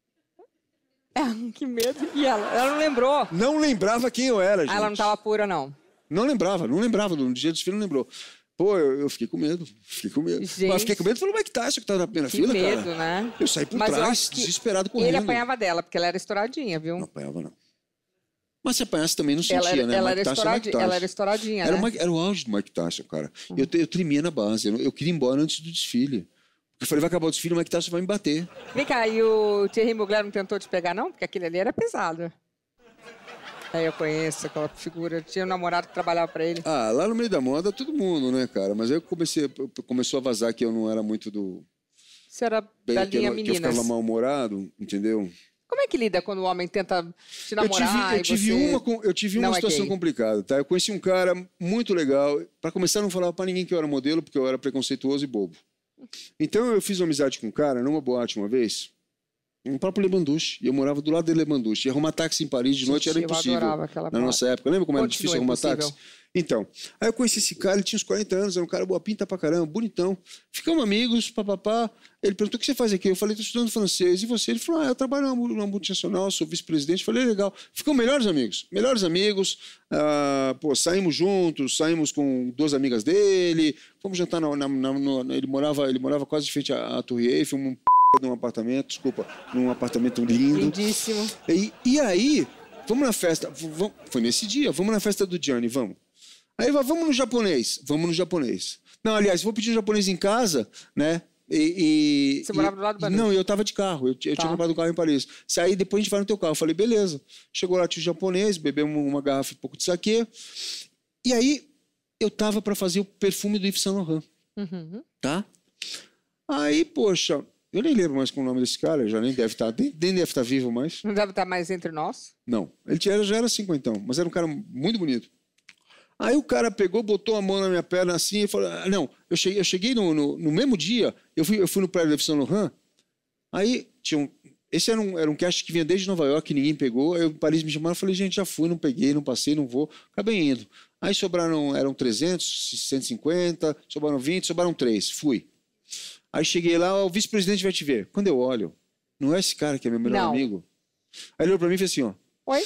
Que medo. E ela não lembrou.
Não lembrava quem eu era, gente.
Ela não tava pura, não.
Não lembrava. No dia do desfile não lembrou. Pô, eu fiquei com medo.
Gente.
Mas fiquei com medo e falei, como é que tá? Isso que tá na primeira fila, cara.
Que medo, né?
Eu saí por trás, desesperado, correndo.
Ele apanhava dela, porque ela era estouradinha, viu?
Não apanhava, não. Mas se apanhasse também não sentia, né?
Ela era estouradinha, né?
Era o auge do Mike Tyson, cara. Eu tremia na base. Eu queria ir embora antes do desfile. Eu falei, vai acabar o desfile, o Mike Tyson vai me bater.
Vem cá, e o Thierry Mugler não tentou te pegar, não? Porque aquele ali era pesado. Aí eu conheço aquela figura. Eu tinha um namorado que trabalhava pra ele.
Lá no meio da moda, todo mundo, né, cara? Mas aí começou a vazar que eu não era muito do...
Você era da linha meninas.
Que eu ficava mal-humorado, entendeu?
Como é que lida quando o homem tenta te namorar?
Eu tive uma situação complicada, tá? Eu conheci um cara muito legal. Para começar, eu não falava para ninguém que eu era modelo, porque eu era preconceituoso e bobo. Então eu fiz uma amizade com um cara numa boate uma vez, no próprio Le Bandouche. E eu morava do lado de Le Bandouche. E arrumar táxi em Paris de noite era impossível. Na nossa época. Lembra como era difícil arrumar táxi? Então, aí eu conheci esse cara, ele tinha uns 40 anos, era um cara boa pinta pra caramba, bonitão. Ficamos amigos, papapá. Ele perguntou, o que você faz aqui? Eu falei, tô estudando francês. E você? Ele falou, eu trabalho numa multinacional, sou vice-presidente. Eu falei, legal. Ficamos melhores amigos. Saímos juntos, saímos com 2 amigas dele, fomos jantar ele morava quase de frente à Torre Eiffel, num apartamento lindo.
Lindíssimo.
E aí, vamos na festa, foi nesse dia, vamos na festa do Gianni, vamos. Aí vamos no japonês. Não, aliás, vou pedir um japonês em casa, né?
Você morava do lado do Bandouche?
Não, eu tava de carro, eu tinha comprado um carro em Paris. Aí depois a gente vai no teu carro, eu falei, beleza. Chegou lá, tinha o japonês, bebemos uma garrafa e um pouco de saquê. E aí, eu tava pra fazer o perfume do Yves Saint Laurent, tá? Aí, poxa, eu nem lembro mais com o nome desse cara, já nem deve estar vivo mais.
Não deve estar mais entre nós?
Não, ele já era 50, mas era um cara muito bonito. Aí o cara pegou, botou a mão na minha perna assim e falou... Não, eu cheguei no mesmo dia, eu fui no prédio do Yves Saint Laurent, aí Esse era um cast que vinha desde Nova York, que ninguém pegou. Aí o Paris me chamaram, eu falei, gente, já fui, não peguei, não passei, não vou. Acabei indo. Aí eram 300, 150, sobraram 20, sobraram 3. Fui. Aí cheguei lá, o vice-presidente vai te ver. Quando eu olho, não é esse cara que é meu melhor amigo? Aí ele olhou pra mim e fez assim, ó.
Oi?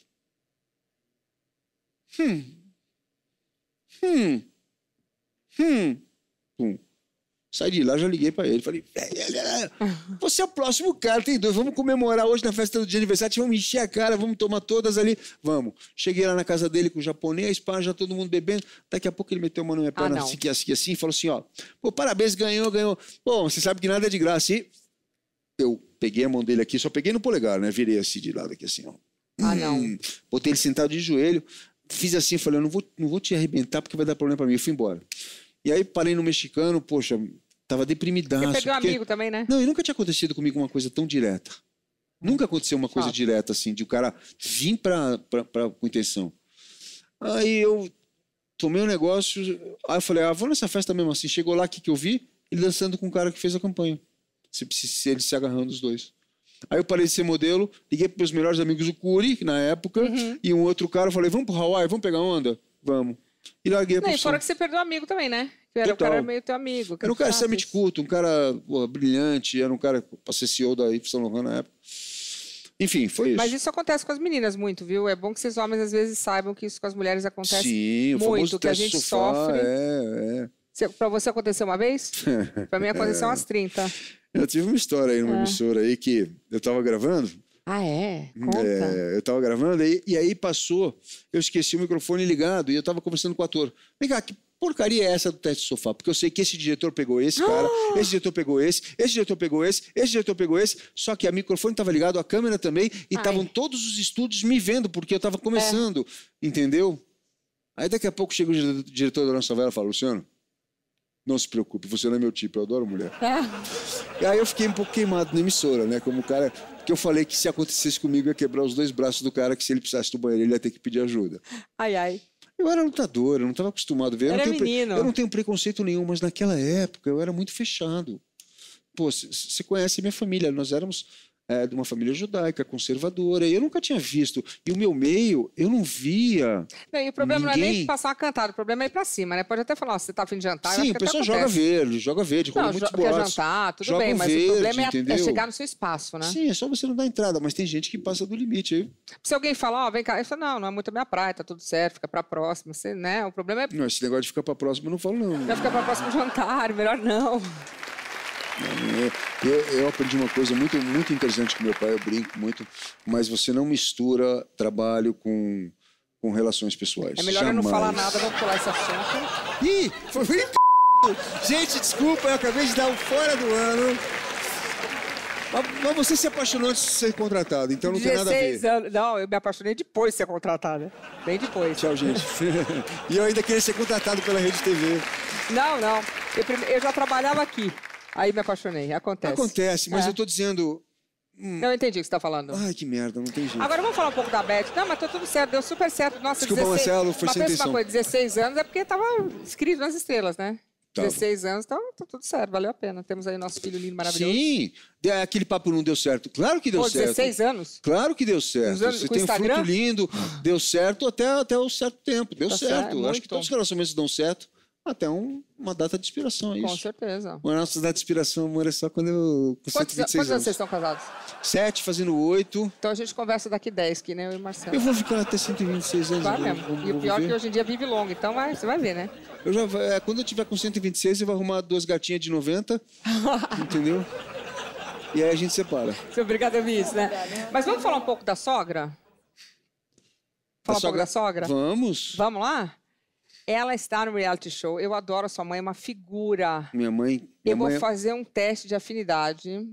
Saí de lá, já liguei pra ele. Falei, você é o próximo cara, tem 2. Vamos comemorar hoje na festa do dia de aniversário, vamos encher a cara, vamos tomar todas ali. Vamos. Cheguei lá na casa dele com o japonês, pá, já todo mundo bebendo. Daqui a pouco ele meteu a mão na minha perna, assim, e falou assim, ó. Pô, parabéns, ganhou. Bom, você sabe que nada é de graça. E eu peguei a mão dele aqui, só peguei no polegar, né? Virei assim de lado aqui, assim, ó. Botei ele sentado de joelho, fiz assim, falei, eu não vou te arrebentar porque vai dar problema pra mim. Eu fui embora. E aí parei no mexicano, poxa, tava deprimidaço.
Você perdeu um amigo também, né?
Não, e nunca tinha acontecido comigo uma coisa tão direta. Nunca aconteceu uma coisa direta, assim, de o cara vir com intenção. Aí eu tomei um negócio, aí eu falei, vou nessa festa mesmo assim. Chegou lá, o que eu vi? Ele dançando com o cara que fez a campanha. Eles se agarrando os dois. Aí eu parei de ser modelo, liguei para meus melhores amigos, o Curi, na época, e um outro cara, eu falei, vamos pro Hawaii, vamos pegar onda? Vamos. E larguei a profissão.
E fora que você perdeu um amigo também, né? O cara era meio teu amigo.
Era um cara extremamente culto, um cara brilhante, era um cara para ser CEO da Yves Saint Laurent na época. Enfim, foi isso.
Mas isso acontece com as meninas muito, viu? É bom que vocês homens às vezes saibam que isso com as mulheres acontece muito, que a gente sofre. Pra você aconteceu uma vez? Pra mim aconteceu umas 30.
Eu tive uma história aí numa emissora aí que eu tava gravando.
Ah, é? Conta.
Eu tava gravando e aí passou, eu esqueci o microfone ligado e eu tava conversando com o ator. Vem cá, que porcaria é essa do teste de sofá? Porque eu sei que esse diretor pegou esse cara, esse diretor pegou esse diretor pegou esse diretor pegou esse, só que a microfone tava ligado, a câmera também, e estavam todos os estúdios me vendo, porque eu tava começando, entendeu? Aí daqui a pouco chega o diretor da nossa novela e fala, Luciano, não se preocupe, você não é meu tipo, eu adoro mulher. E aí eu fiquei um pouco queimado na emissora, né? Como o cara... Porque eu falei que se acontecesse comigo, eu ia quebrar os 2 braços do cara, que se ele precisasse do banheiro, ele ia ter que pedir ajuda. Eu era lutador, eu não estava acostumado a ver. Eu não tenho preconceito nenhum, mas naquela época eu era muito fechado. Pô, você conhece minha família, nós éramos... de uma família judaica, conservadora, e eu nunca tinha visto. E o meu meio, eu não via.
E o problema não é nem passar uma cantada, o problema é ir pra cima, né? Pode até falar, você tá a fim de jantar.
Sim, a pessoa joga verde, rola muitos boatos.
Quer jantar, tudo bem, mas o problema é chegar no seu espaço, né?
Sim, é só você não dar entrada, mas tem gente que passa do limite aí.
Se alguém falar, vem cá, eu falo, não é muito a minha praia, tá tudo certo, fica pra próxima, você, né? O problema é.
Não, esse negócio de ficar pra próxima eu não falo, não.
Vai ficar pra próximo jantar, melhor não.
Eu aprendi uma coisa muito, muito interessante com meu pai, eu brinco muito, mas você não mistura trabalho com relações pessoais.
É melhor eu não falar nada, vamos pular esse assunto.
Ih, foi gente, desculpa, eu acabei de dar um fora do ano. Mas você se apaixonou antes de ser contratado, então não tem nada a ver.
16 anos. Não, eu me apaixonei depois de ser contratado, bem depois.
Tchau, gente. E eu ainda queria ser contratado pela Rede TV.
Não. Eu já trabalhava aqui. Aí me apaixonei,
Acontece, mas eu tô dizendo...
Não entendi o que você tá falando.
Ai, que merda, não tem jeito.
Agora vamos falar um pouco da Beth. Não, mas tá tudo certo, deu super certo. Nossa,
desculpa, 16... Marcelo, foi sem intenção.
Uma coisa, 16 anos é porque tava escrito nas estrelas, né? Tava. 16 anos, então tá tudo certo, valeu a pena. Temos aí nosso filho lindo, maravilhoso.
Sim, aquele papo não deu certo. Claro que deu certo.
16 anos?
Claro que deu certo. Você tem um fruto lindo, deu certo até um certo tempo. Deu certo. Acho que todos os relacionamentos dão certo. Até uma data de inspiração, é isso.
Com certeza.
Uma nossa data de inspiração, amor, é só quando eu...
Quantos anos vocês estão casados?
7, fazendo 8.
Então a gente conversa daqui 10, que nem eu e o Marcelo.
Eu vou ficar até 126 anos.
Claro mesmo. E o pior é que hoje em dia vive longo, então você vai ver, né?
Quando eu tiver com 126, eu vou arrumar 2 gatinhas de 90, entendeu? E aí a gente separa.
Obrigada, isso, né? Mas vamos falar um pouco da sogra? Falar um pouco da sogra?
Vamos.
Vamos lá? Ela está no reality show. Eu adoro a sua mãe, é uma figura.
Minha mãe...
Eu vou fazer um teste de afinidade.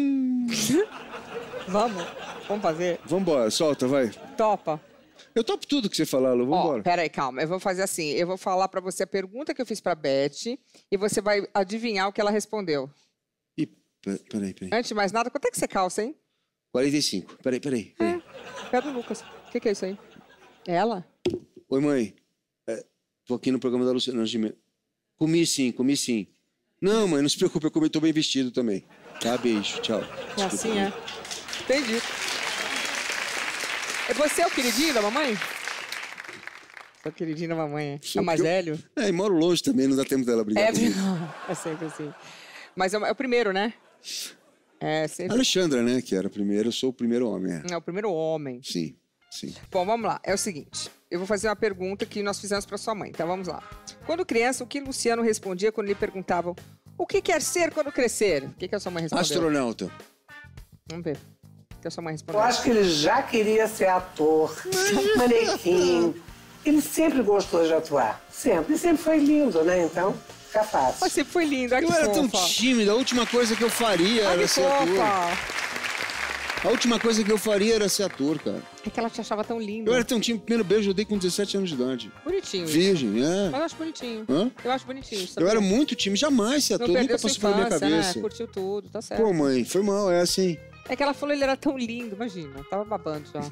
Vamos fazer?
Vambora, solta, vai.
Topa.
Eu topo tudo que você falar, Lu, vambora.
Peraí, calma. Eu vou fazer assim. Eu vou falar pra você a pergunta que eu fiz pra Beth e você vai adivinhar o que ela respondeu.
Ih, peraí.
Antes de mais nada, quanto é que você calça, hein?
45. Peraí.
Pé do Lucas. O que é isso aí? É ela?
Oi, mãe. Tô aqui no programa da Luciana Gimenez. Comi sim. Não, mãe, não se preocupe, tô bem vestido também. Tá, beijo, tchau.
É assim, é? Entendi. E você é o queridinho da mamãe? Sou o queridinho da mamãe. É o mais velho?
E moro longe também, não dá tempo dela brigar comigo.
É sempre assim. Mas é o primeiro, né? É sempre...
Alexandra, né, que era o primeiro, eu sou o primeiro homem.
É o primeiro homem.
Sim, sim.
Bom, vamos lá. É o seguinte, eu vou fazer uma pergunta que nós fizemos para sua mãe, então vamos lá. Quando criança, o que Luciano respondia quando lhe perguntavam o que quer ser quando crescer? O que a sua mãe respondeu?
Astronauta.
Vamos ver. O que a sua mãe respondeu?
Eu acho que ele já queria ser ator, manequim. Ele sempre gostou de atuar. Sempre. E sempre foi lindo, né? Então, fica fácil.
Mas sempre foi lindo.
Eu era tão tímido. A última coisa que eu faria era ser ator. A última coisa que eu faria era ser ator, cara.
É que ela te achava tão lindo.
Eu era tão tímido. Primeiro beijo eu dei com 17 anos de idade.
Bonitinho.
Virgem, é.
Mas eu acho bonitinho.
Hã?
Eu acho bonitinho.
Eu era muito tímido. Jamais ser ator. Nunca passou pela minha cabeça.
Né? Curtiu tudo, tá certo.
Pô, mãe, foi mal, é assim.
É que ela falou que ele era tão lindo, imagina. Tava babando já.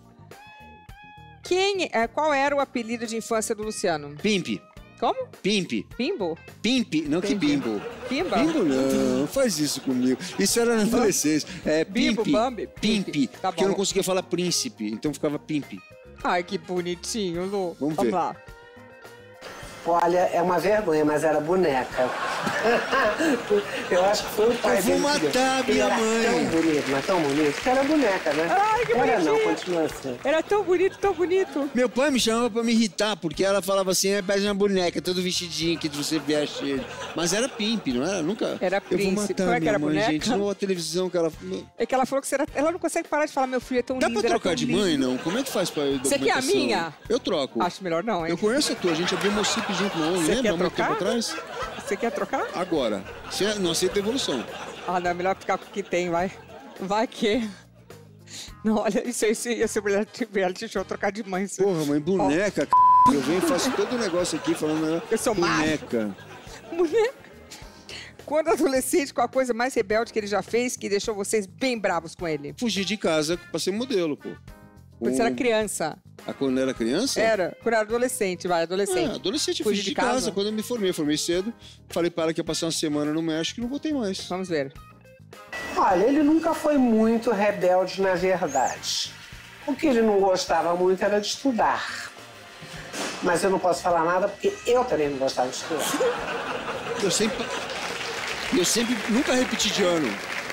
Qual era o apelido de infância do Luciano?
Pimp.
Como?
Pimp.
Pimbo?
Pimp, não que bimbo.
Pimba?
Bimbo não, faz isso comigo. Isso era na adolescência. É
Bimbo,
pimp.
Bambi?
Pimp.
Tá
Porque eu não
bom.
conseguia falar príncipe, então ficava pimp.
Ai, que bonitinho, Lu.
Vamos ver.
lá.
Olha, é uma vergonha, mas era boneca. Eu acho que foi o pai
Eu vou
dele.
matar
Ele
minha
era
mãe.
tão bonito, mas tão bonito, que era boneca, né?
Ai, que
era não,
bonitinho.
continua assim.
Era tão bonito, tão bonito.
Meu pai me chamava pra me irritar, porque ela falava assim, parece uma boneca, todo vestidinho que você veste ele. Mas era pimp, não era? Nunca.
Era
Eu vou
príncipe.
matar
Como é que
minha
era,
mãe,
boneca?
gente. Não, a televisão que ela...
É que ela falou que ela não consegue parar de falar, meu filho é tão
Dá
lindo.
pra
era
trocar
tão
de
lindo.
mãe, não? Como é que faz pra
Você quer a
documentação?
minha?
Eu troco.
Acho melhor não, hein?
Eu conheço a tua, a gente abriu uma CIP junto, não
Você
lembra?
quer
Há muito tempo
trocar?
atrás?
Você quer trocar?
Agora. Você não aceita evolução.
Ah, não, é melhor ficar com o que tem, vai. Vai que... Não, olha, isso ia ser reality show, trocar de mãe. Isso.
Porra, mãe, boneca, Eu venho e faço todo o negócio aqui falando...
Eu sou
boneca.
Boneca. Quando adolescente, qual a coisa mais rebelde que ele já fez que deixou vocês bem bravos com ele?
Fugir de casa pra ser modelo, pô.
Quando você era criança.
Quando era criança?
Era. Quando era adolescente, vai, adolescente.
Adolescente, eu fugi de casa. Quando eu me formei cedo. Falei para ela que ia passar uma semana no México e não voltei mais.
Vamos ver.
Olha, ele nunca foi muito rebelde, na verdade. O que ele não gostava muito era de estudar. Mas eu não posso falar nada porque eu também não gostava de estudar.
Eu sempre nunca repeti de ano.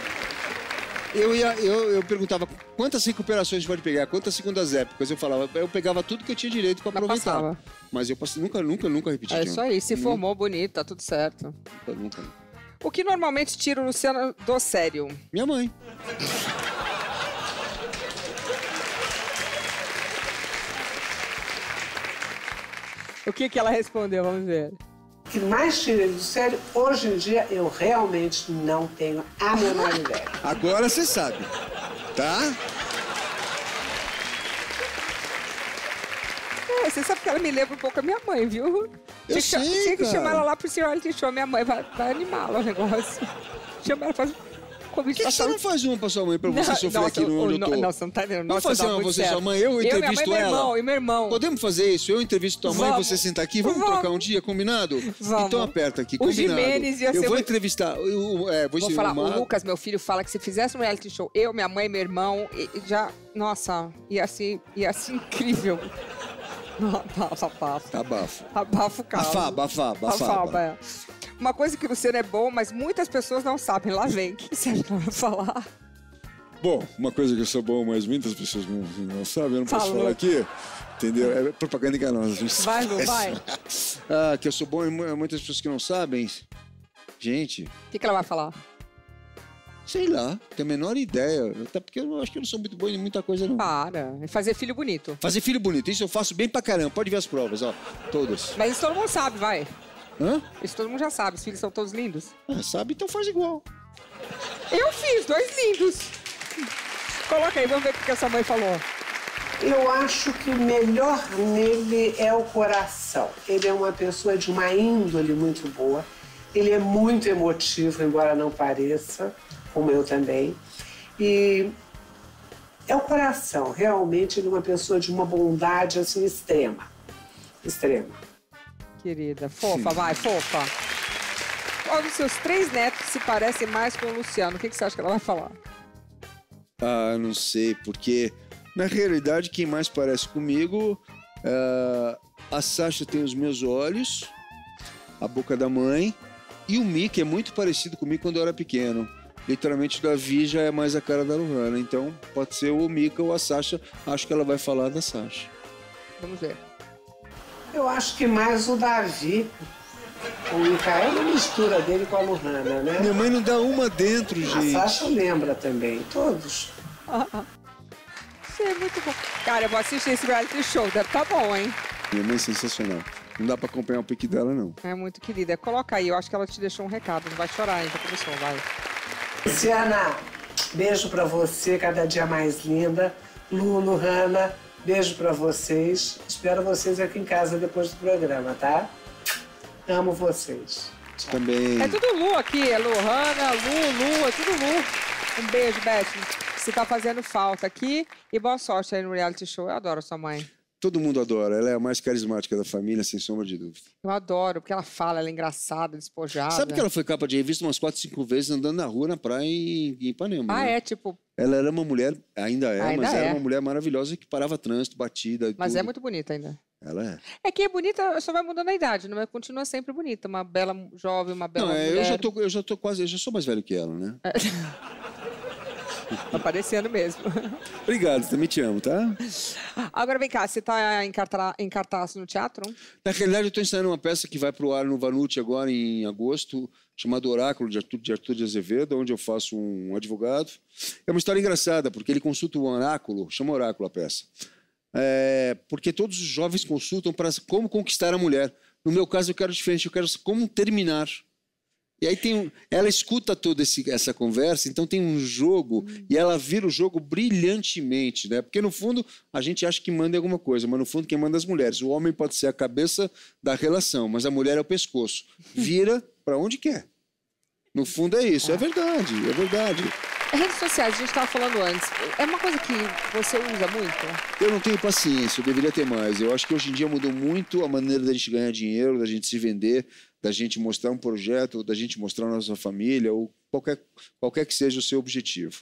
Eu perguntava quantas recuperações pode pegar, quantas segundas épocas. Eu falava, eu pegava tudo que eu tinha direito para aproveitar.
Passava.
Mas eu nunca repeti de ano.
É isso aí, se formou bonito, tá tudo certo.
Nunca.
O que normalmente tira o Luciano do sério?
Minha mãe.
O que ela respondeu? Vamos ver.
O que mais tira ele do sério, hoje em dia, eu realmente não tenho a menor ideia.
Agora você sabe, tá?
Você sabe que ela me lembra um pouco a minha mãe, viu?
Eu
Tinha que
cara.
chamar ela lá pro reality show. Minha mãe vai animá-la o negócio. Chama ela pra convite
Por que você não faz uma pra sua mãe pra você sofrer
nossa,
aqui no onde eu tô?
Não, você não tá entendendo.
Vamos
Nossa,
fazer
dá
uma
muito
você e
certo.
sua mãe, eu entrevisto
minha mãe,
ela.
E meu irmão.
Podemos fazer isso? Eu entrevisto tua mãe e
Vamos.
você sentar aqui? Vamos trocar um dia, combinado?
Vamos.
Então aperta aqui,
O
combinado.
Gimenez ia
eu
ser
vou
muito-
entrevistar,
Vou falar, o Lucas, meu filho, fala que se fizesse um reality show, eu, minha mãe, meu irmão, já... Nossa, ia ser incrível. Abafo.
Tá bafo.
Abafo o caso.
Abafaba.
É. Uma coisa que o Luciano é bom, mas muitas pessoas não sabem. Lá vem. O que você vai falar?
Bom, uma coisa que eu sou bom, mas muitas pessoas não sabem, eu não posso
Falou.
falar aqui. Entendeu? É propaganda enganosa. A gente
Vai, Lu, vai.
que eu sou bom e muitas pessoas que não sabem. Gente,
O que ela vai falar?
sei lá, tenho a menor ideia. Até porque eu acho que eu não sou muito bom em muita coisa, não.
Para. É fazer filho bonito.
Fazer filho bonito, isso eu faço bem pra caramba. Pode ver as provas, ó. Todas.
Mas isso todo mundo sabe, vai.
Hã?
Isso todo mundo já sabe. Os filhos são todos lindos.
Sabe? Então faz igual.
Eu fiz, 2 lindos. Coloca aí, vamos ver o que essa mãe falou.
Eu acho que o melhor nele é o coração. Ele é uma pessoa de uma índole muito boa. Ele é muito emotivo, embora não pareça, como eu também. E é o coração. Realmente ele é uma pessoa de uma bondade assim extrema. Extrema.
Querida, fofa, vai, fofa. Qual dos seus 3 netos se parece mais com o Luciano? O que você acha que ela vai falar?
Ah, não sei, porque na realidade quem mais parece comigo, a Sasha tem os meus olhos, a boca da mãe, e o Mika é muito parecido comigo quando eu era pequeno. Literalmente o Davi já é mais a cara da Lohana, então pode ser o Mika ou a Sasha, acho que ela vai falar da Sasha.
Vamos ver.
Eu acho que mais o Davi. O Micael é uma mistura dele com a Lohana, né?
Minha mãe não dá uma dentro, gente.
A Sasha lembra também, todos.
Isso é muito bom. Cara, eu vou assistir esse reality show, deve tá bom, hein?
Minha mãe é sensacional. Não dá pra acompanhar o pique dela, não.
É muito querida. Coloca aí, eu acho que ela te deixou um recado. Não vai chorar ainda, começou, vai.
Luciana, beijo pra você, cada dia mais linda. Lulu, Hanna, beijo pra vocês. Espero vocês aqui em casa depois do programa, tá? Amo vocês.
Também.
É tudo Lu aqui, é Lohana, Lu, é tudo Lu. Um beijo, Beth. Você tá fazendo falta aqui e boa sorte aí no reality show. Eu adoro sua mãe.
Todo mundo adora. Ela é a mais carismática da família, sem sombra de dúvida.
Eu adoro, porque ela fala, ela é engraçada, despojada.
Sabe que ela foi capa de revista umas 4, 5 vezes andando na rua, na praia em Ipanema.
Ah,
né?
é? Tipo...
Ela era uma mulher, ainda é, mas era
é
uma mulher maravilhosa que parava trânsito, batida e
Mas
tudo.
é muito bonita ainda.
Ela é.
É que é bonita, só vai mudando a idade, não é? Continua sempre bonita. Uma bela jovem, uma bela mulher.
Eu já tô quase, eu já sou mais velho que ela, né?
Tá parecendo mesmo.
Obrigado, também te amo, tá?
Agora vem cá, você tá em cartaz no teatro?
Na realidade, eu tô ensaiando uma peça que vai pro ar no Vanucci agora em agosto, chamada Oráculo, de Arthur de Azevedo, onde eu faço um advogado. É uma história engraçada, porque ele consulta o oráculo, chama Oráculo a peça. Porque todos os jovens consultam para como conquistar a mulher. No meu caso, eu quero diferente, eu quero como terminar. E aí ela escuta toda essa conversa, então tem um jogo, e ela vira o jogo brilhantemente, né? Porque no fundo a gente acha que manda em alguma coisa, mas no fundo quem manda é as mulheres. O homem pode ser a cabeça da relação, mas a mulher é o pescoço. Vira para onde quer. No fundo é isso, é verdade, é verdade.
Redes sociais, a gente estava falando antes, é uma coisa que você usa muito?
Eu não tenho paciência, eu deveria ter mais. Eu acho que hoje em dia mudou muito a maneira da gente ganhar dinheiro, da gente se vender, da gente mostrar um projeto, da gente mostrar a nossa família, ou qualquer que seja o seu objetivo.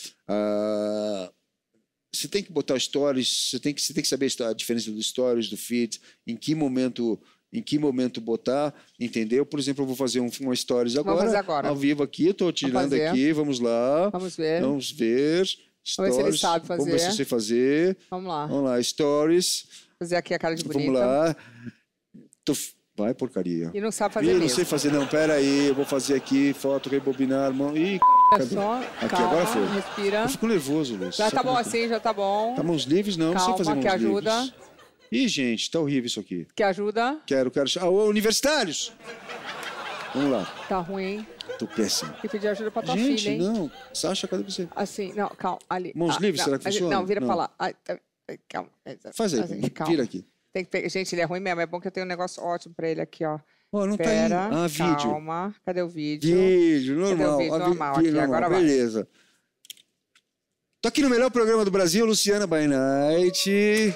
Você tem que botar stories, você tem que saber a diferença dos stories, do feed, em que momento botar, entendeu? Por exemplo, eu vou fazer uma stories agora, ao vivo aqui, eu estou tirando aqui, vamos lá.
Vamos ver.
Vamos ver. Stories.
Vamos ver se ele sabe fazer.
Vamos ver se eu sei fazer.
Vamos lá.
Vamos lá, stories.
Fazer aqui a cara de bonita.
Vamos lá. Vai, porcaria.
E não sabe fazer
mesmo.
Não
sei fazer, não. Pera aí, eu vou fazer aqui, foto, rebobinar, irmão. Ih,
só,
aqui,
calma,
agora foi.
Respira.
Eu fico nervoso, Lúcio.
Já tá bom assim, já tá bom.
Tá mãos livres? Não,
calma,
não sei fazer mãos
que ajuda.
livres. Ih, gente, tá horrível isso aqui.
Que ajuda?
Quero. Universitários! Vamos lá.
Tá ruim.
Tô péssimo.
E pedir ajuda pra tua
gente,
filha, hein?
não. Sasha, cadê você?
Assim, não, calma, ali.
Mãos livres,
não,
será que funciona?
Não, vira pra lá. Calma.
Faz aí,
assim, calma.
vira aqui.
Tem que pegar. Gente, ele é ruim mesmo. É bom que eu tenho um negócio ótimo pra ele aqui, ó.
Oh, não
Pera,
tá aí. Vídeo.
Calma. Cadê o vídeo?
Vídeo, normal.
Cadê o vídeo normal aqui?
Normal.
Agora vai.
Beleza. Tô aqui no melhor programa do Brasil, Luciana by Night.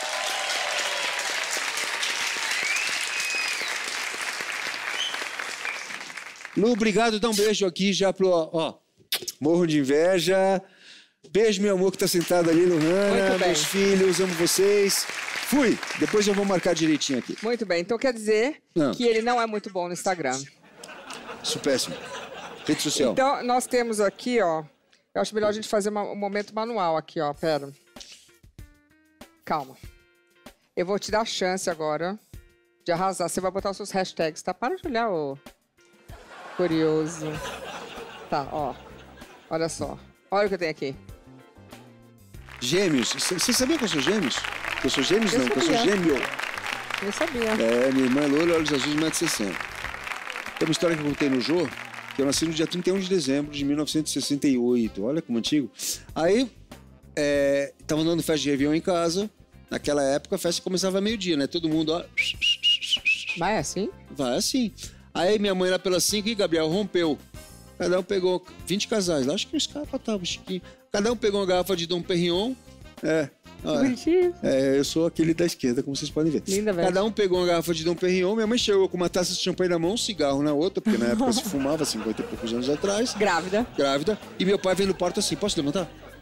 Lu, obrigado. Dá um beijo aqui já pro... Ó, morro de inveja. Beijo, meu amor, que tá sentado ali, Lohana. Meus filhos, amo vocês. Fui. Depois eu vou marcar direitinho aqui.
Muito bem. Então quer dizer que ele não é muito bom no Instagram.
Isso péssimo. Rede social.
Então, nós temos aqui, ó... Eu acho melhor a gente fazer um momento manual aqui, ó. Pera. Calma. Eu vou te dar a chance agora de arrasar. Você vai botar os seus hashtags, tá? Para de olhar, ô... Curioso. Tá, ó. Olha só. Olha o que eu tenho aqui.
Gêmeos. Você sabia que eu sou gêmeos? Que eu sou gêmeos?
Eu
não, que eu sou
sabia.
gêmeo.
Eu sabia.
Minha irmã é loira, olhos azuis, 1,60 m. Tem uma história que eu contei no Jô, que eu nasci no dia 31 de dezembro de 1968. Olha como antigo. Aí, tava andando festa de Réveillon em casa. Naquela época, a festa começava meio-dia, né? Todo mundo, ó...
Vai assim?
Vai assim. Aí minha mãe lá pelas 5 e Gabriel rompeu. Cada um pegou 20 casais lá, acho que os caras estavam chiquinho. Cada um pegou uma garrafa de Dom Perignon.
Bonitinho.
Eu sou aquele da esquerda, como vocês podem ver.
Linda, velho.
Cada um pegou uma garrafa de Dom Perignon. Minha mãe chegou com uma taça de champanhe na mão, um cigarro na outra, porque na época se fumava, 50 e poucos anos atrás.
Grávida.
Grávida. E meu pai veio no porto assim, posso levantar?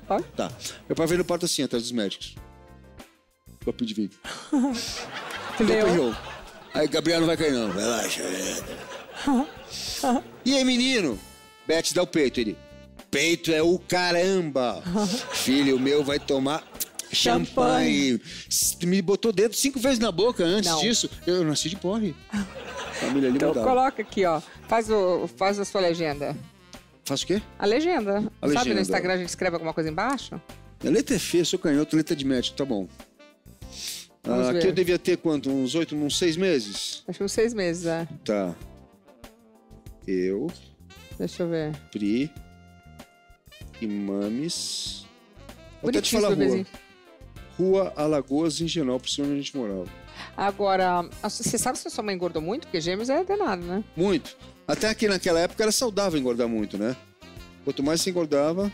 Pode?
Tá. Meu pai veio no parto assim, atrás dos médicos. Copo de vinho.
Entendeu?
Aí, Gabriel não vai cair, não. Relaxa. E aí, menino? Beth, dá o peito. Ele, peito é o caramba. Filho, o meu vai tomar champanhe. Me botou dedo 5 vezes na boca antes disso. Eu nasci de porre. Família ali
Então
mudava.
coloca aqui, ó. Faz a sua legenda.
Faz o quê?
A legenda.
A
Sabe
legenda.
no Instagram a gente escreve alguma coisa embaixo?
A letra é feia, sou canhoto, letra de médico, tá bom.
Vamos ver.
Aqui eu devia ter quanto? Uns 6 meses?
Acho que uns 6 meses, é.
Tá. Eu,
Deixa eu ver.
Pri e Mames. Vou até te
Bonitíssimo,
falar a rua.
bebezinho.
Rua Alagoas, em Genópolis, onde a gente morava.
Agora, você sabe se a sua mãe engordou muito? Porque gêmeos é danado, né?
Muito. Até que naquela época era saudável engordar muito, né? Quanto mais você engordava...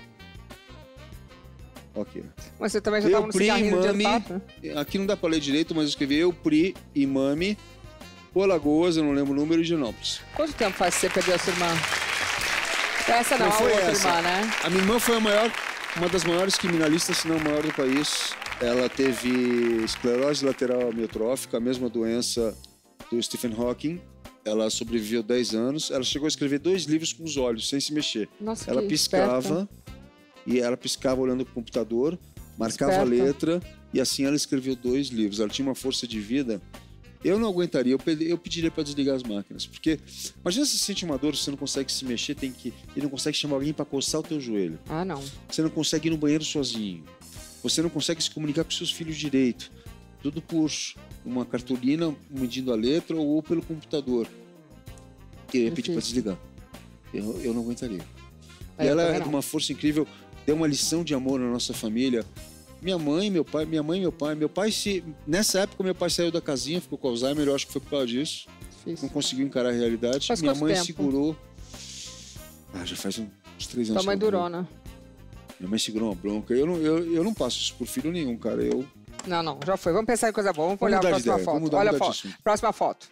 Ok.
Mas você também já tava no cigarrinho no dia do parto, né?
Aqui não dá pra ler direito, mas eu escrevi eu, Pri e Mami. Rua Alagoas, eu não lembro o número, e Genópolis.
Quanto tempo faz que você perdeu a sua irmã? Essa não,
Não
a
foi
outra
essa.
irmã, né?
A minha irmã foi uma das maiores criminalistas, se não a maior do país. Ela teve esclerose lateral amiotrófica, a mesma doença do Stephen Hawking. Ela sobreviveu 10 anos. Ela chegou a escrever 2 livros com os olhos, sem se mexer.
Nossa,
Ela
que
piscava,
esperta.
e ela piscava olhando pro computador, marcava a
Esperta.
letra, e assim ela escreveu 2 livros. Ela tinha uma força de vida. Eu não aguentaria, eu pediria para desligar as máquinas. Porque, imagina se você sente uma dor, você não consegue se mexer, e não consegue chamar alguém para coçar o teu joelho.
Ah, não.
Você não consegue ir no banheiro sozinho. Você não consegue se comunicar com seus filhos direito. Tudo por uma cartolina medindo a letra ou pelo computador. Eu ia pedir para desligar. Eu não aguentaria. E ela é de uma força incrível, deu uma lição de amor na nossa família. Minha mãe, meu pai. Meu pai, nessa época, meu pai saiu da casinha, ficou com Alzheimer, eu acho que foi por causa disso.
Difícil.
Não conseguiu encarar a realidade.
Faz
Minha
quanto
mãe
tempo?
segurou. Já faz uns 3 anos.
Tua mãe
que ela morreu.
durona.
Minha mãe segurou uma bronca. Eu não passo isso por filho nenhum, cara.
Não, já foi. Vamos pensar em coisa boa. Vamos
Vamos
olhar a
mudar de
próxima
ideia,
foto.
vamos mudar
Olha a
de
foto.
assunto.
Próxima foto.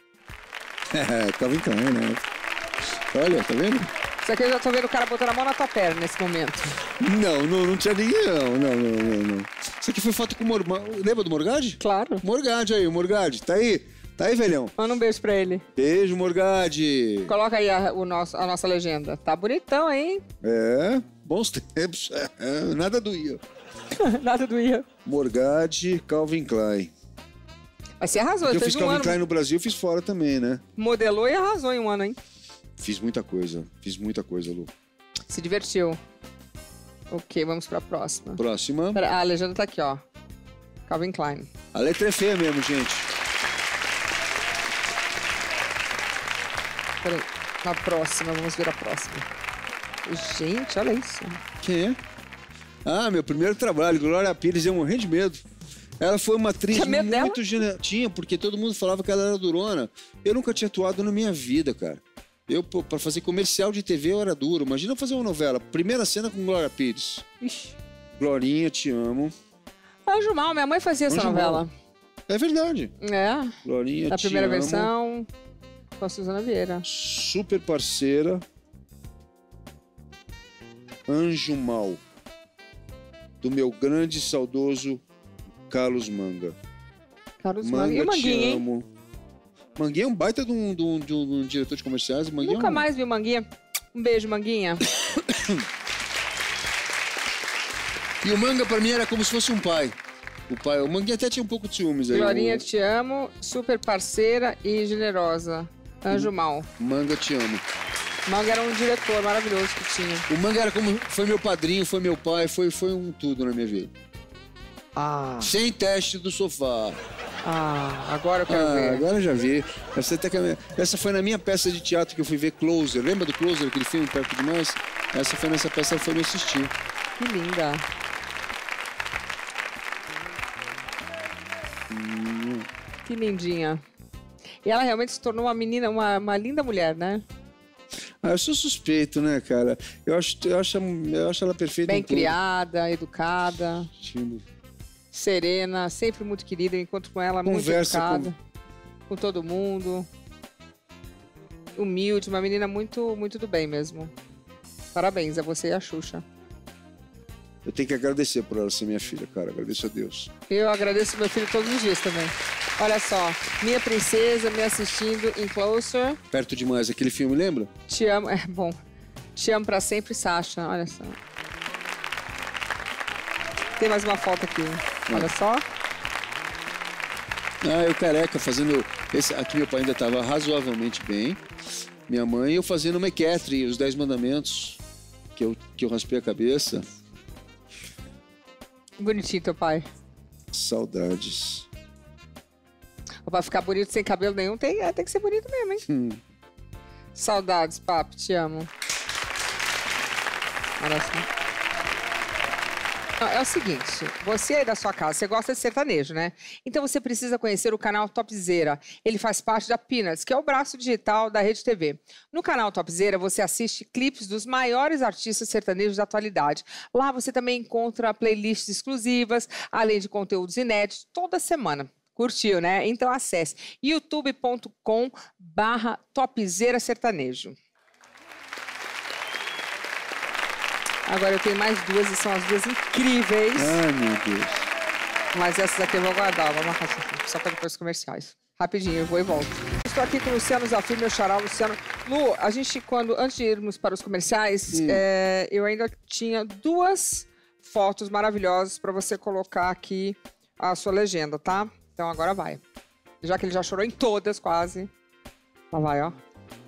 Tava em né? Olha, tá vendo?
Isso aqui eu já tô vendo o cara botando a mão na tua perna nesse momento.
Não tinha ninguém, não. Isso aqui foi foto com o Morgade. Lembra do Morgade?
Claro.
Morgade aí, o Morgade. Tá aí, velhão.
Manda um beijo pra ele.
Beijo, Morgade.
Coloca aí a nossa legenda. Tá bonitão, hein?
Bons tempos. Nada doía.
Nada doía.
Morgade, Calvin Klein.
Mas você arrasou.
Porque eu
Fez
fiz
um
Calvin
ano.
Klein no Brasil, eu fiz fora também, né?
Modelou e arrasou em um ano, hein?
Fiz muita coisa, Lu.
Se divertiu. Ok, vamos pra próxima.
Próxima.
A legenda tá aqui, ó. Calvin Klein.
A letra é feia mesmo, gente.
Peraí. Na próxima, vamos ver a próxima. Gente, olha isso.
Quem é? Meu primeiro trabalho, Glória Pires, eu morri de medo. Ela foi uma atriz
Tinha medo dela?
muito Tinha, porque todo mundo falava que ela era durona. Eu nunca tinha atuado na minha vida, cara. Pra fazer comercial de TV, eu era duro. Imagina eu fazer uma novela. Primeira cena com Glória Pires.
Ixi.
Glorinha, te amo.
Anjo Mal, minha mãe fazia essa
Anjo
novela.
Mal. É verdade.
É.
Glorinha,
Na
te
primeira
amo.
versão, com a Suzana Vieira.
Super parceira. Anjo Mal. Do meu grande e saudoso Carlos Manga.
Carlos Manga. E o Manguinha,
te
hein?
amo. Manguinha é um baita de um diretor de comerciais. Manguinha
Nunca mais vi o Manguinha. Um beijo, Manguinha.
E o Manga, pra mim, era como se fosse um pai. O Manguinha até tinha um pouco de ciúmes aí.
Glorinha, te amo. Super parceira e generosa. Anjo Mal.
Manga, te amo.
Manga era um diretor maravilhoso que tinha.
O Manga era como... Foi meu padrinho, foi meu pai, foi um tudo na minha vida. Sem teste do sofá.
Agora eu quero ver.
Agora eu já vi. Essa foi na minha peça de teatro que eu fui ver Closer. Lembra do Closer, aquele filme Perto Demais? Essa foi nessa peça que foi me assistir.
Que linda. Que lindinha. E ela realmente se tornou uma menina, uma linda mulher, né?
Eu sou suspeito, né, cara? Eu acho ela perfeita.
Bem criada, educada,
Lindo.
serena, sempre muito querida. Eu encontro com ela muito educada. Com todo mundo. Humilde, uma menina muito, muito do bem mesmo. Parabéns a você e a Xuxa.
Eu tenho que agradecer por ela ser minha filha, cara. Agradeço a Deus.
Eu agradeço meu filho todos os dias também. Olha só, minha princesa me assistindo em Closer.
Perto demais, aquele filme, lembra?
Te amo, é bom. Te amo pra sempre, Sasha. Olha só. Tem mais uma foto aqui. Olha só.
Eu careca fazendo... Aqui meu pai ainda estava razoavelmente bem. Minha mãe, eu fazendo Mequetre, os 10 mandamentos, que eu raspei a cabeça.
Bonitinho teu pai.
Saudades.
Pra ficar bonito sem cabelo nenhum, tem que ser bonito mesmo, hein? Saudades, papi, te amo. Olha só. É o seguinte, você aí da sua casa, você gosta de sertanejo, né? Então você precisa conhecer o canal Topzera. Ele faz parte da Peanuts, que é o braço digital da Rede TV. No canal Topzera, você assiste clipes dos maiores artistas sertanejos da atualidade. Lá você também encontra playlists exclusivas, além de conteúdos inéditos, toda semana. Curtiu, né? Então acesse youtube.com/Topzera Sertanejo. Agora eu tenho mais duas e são as duas incríveis.
Ai, meu Deus.
Mas essas aqui eu vou guardar, vou marcar só para depois os comerciais. Rapidinho, eu vou e volto. Estou aqui com o Luciano Zafir, meu xará, Luciano. Lu, a gente, antes de irmos para os comerciais, eu ainda tinha duas fotos maravilhosas para você colocar aqui a sua legenda, tá? Então agora vai. Já que ele já chorou em todas, quase. Lá vai, ó.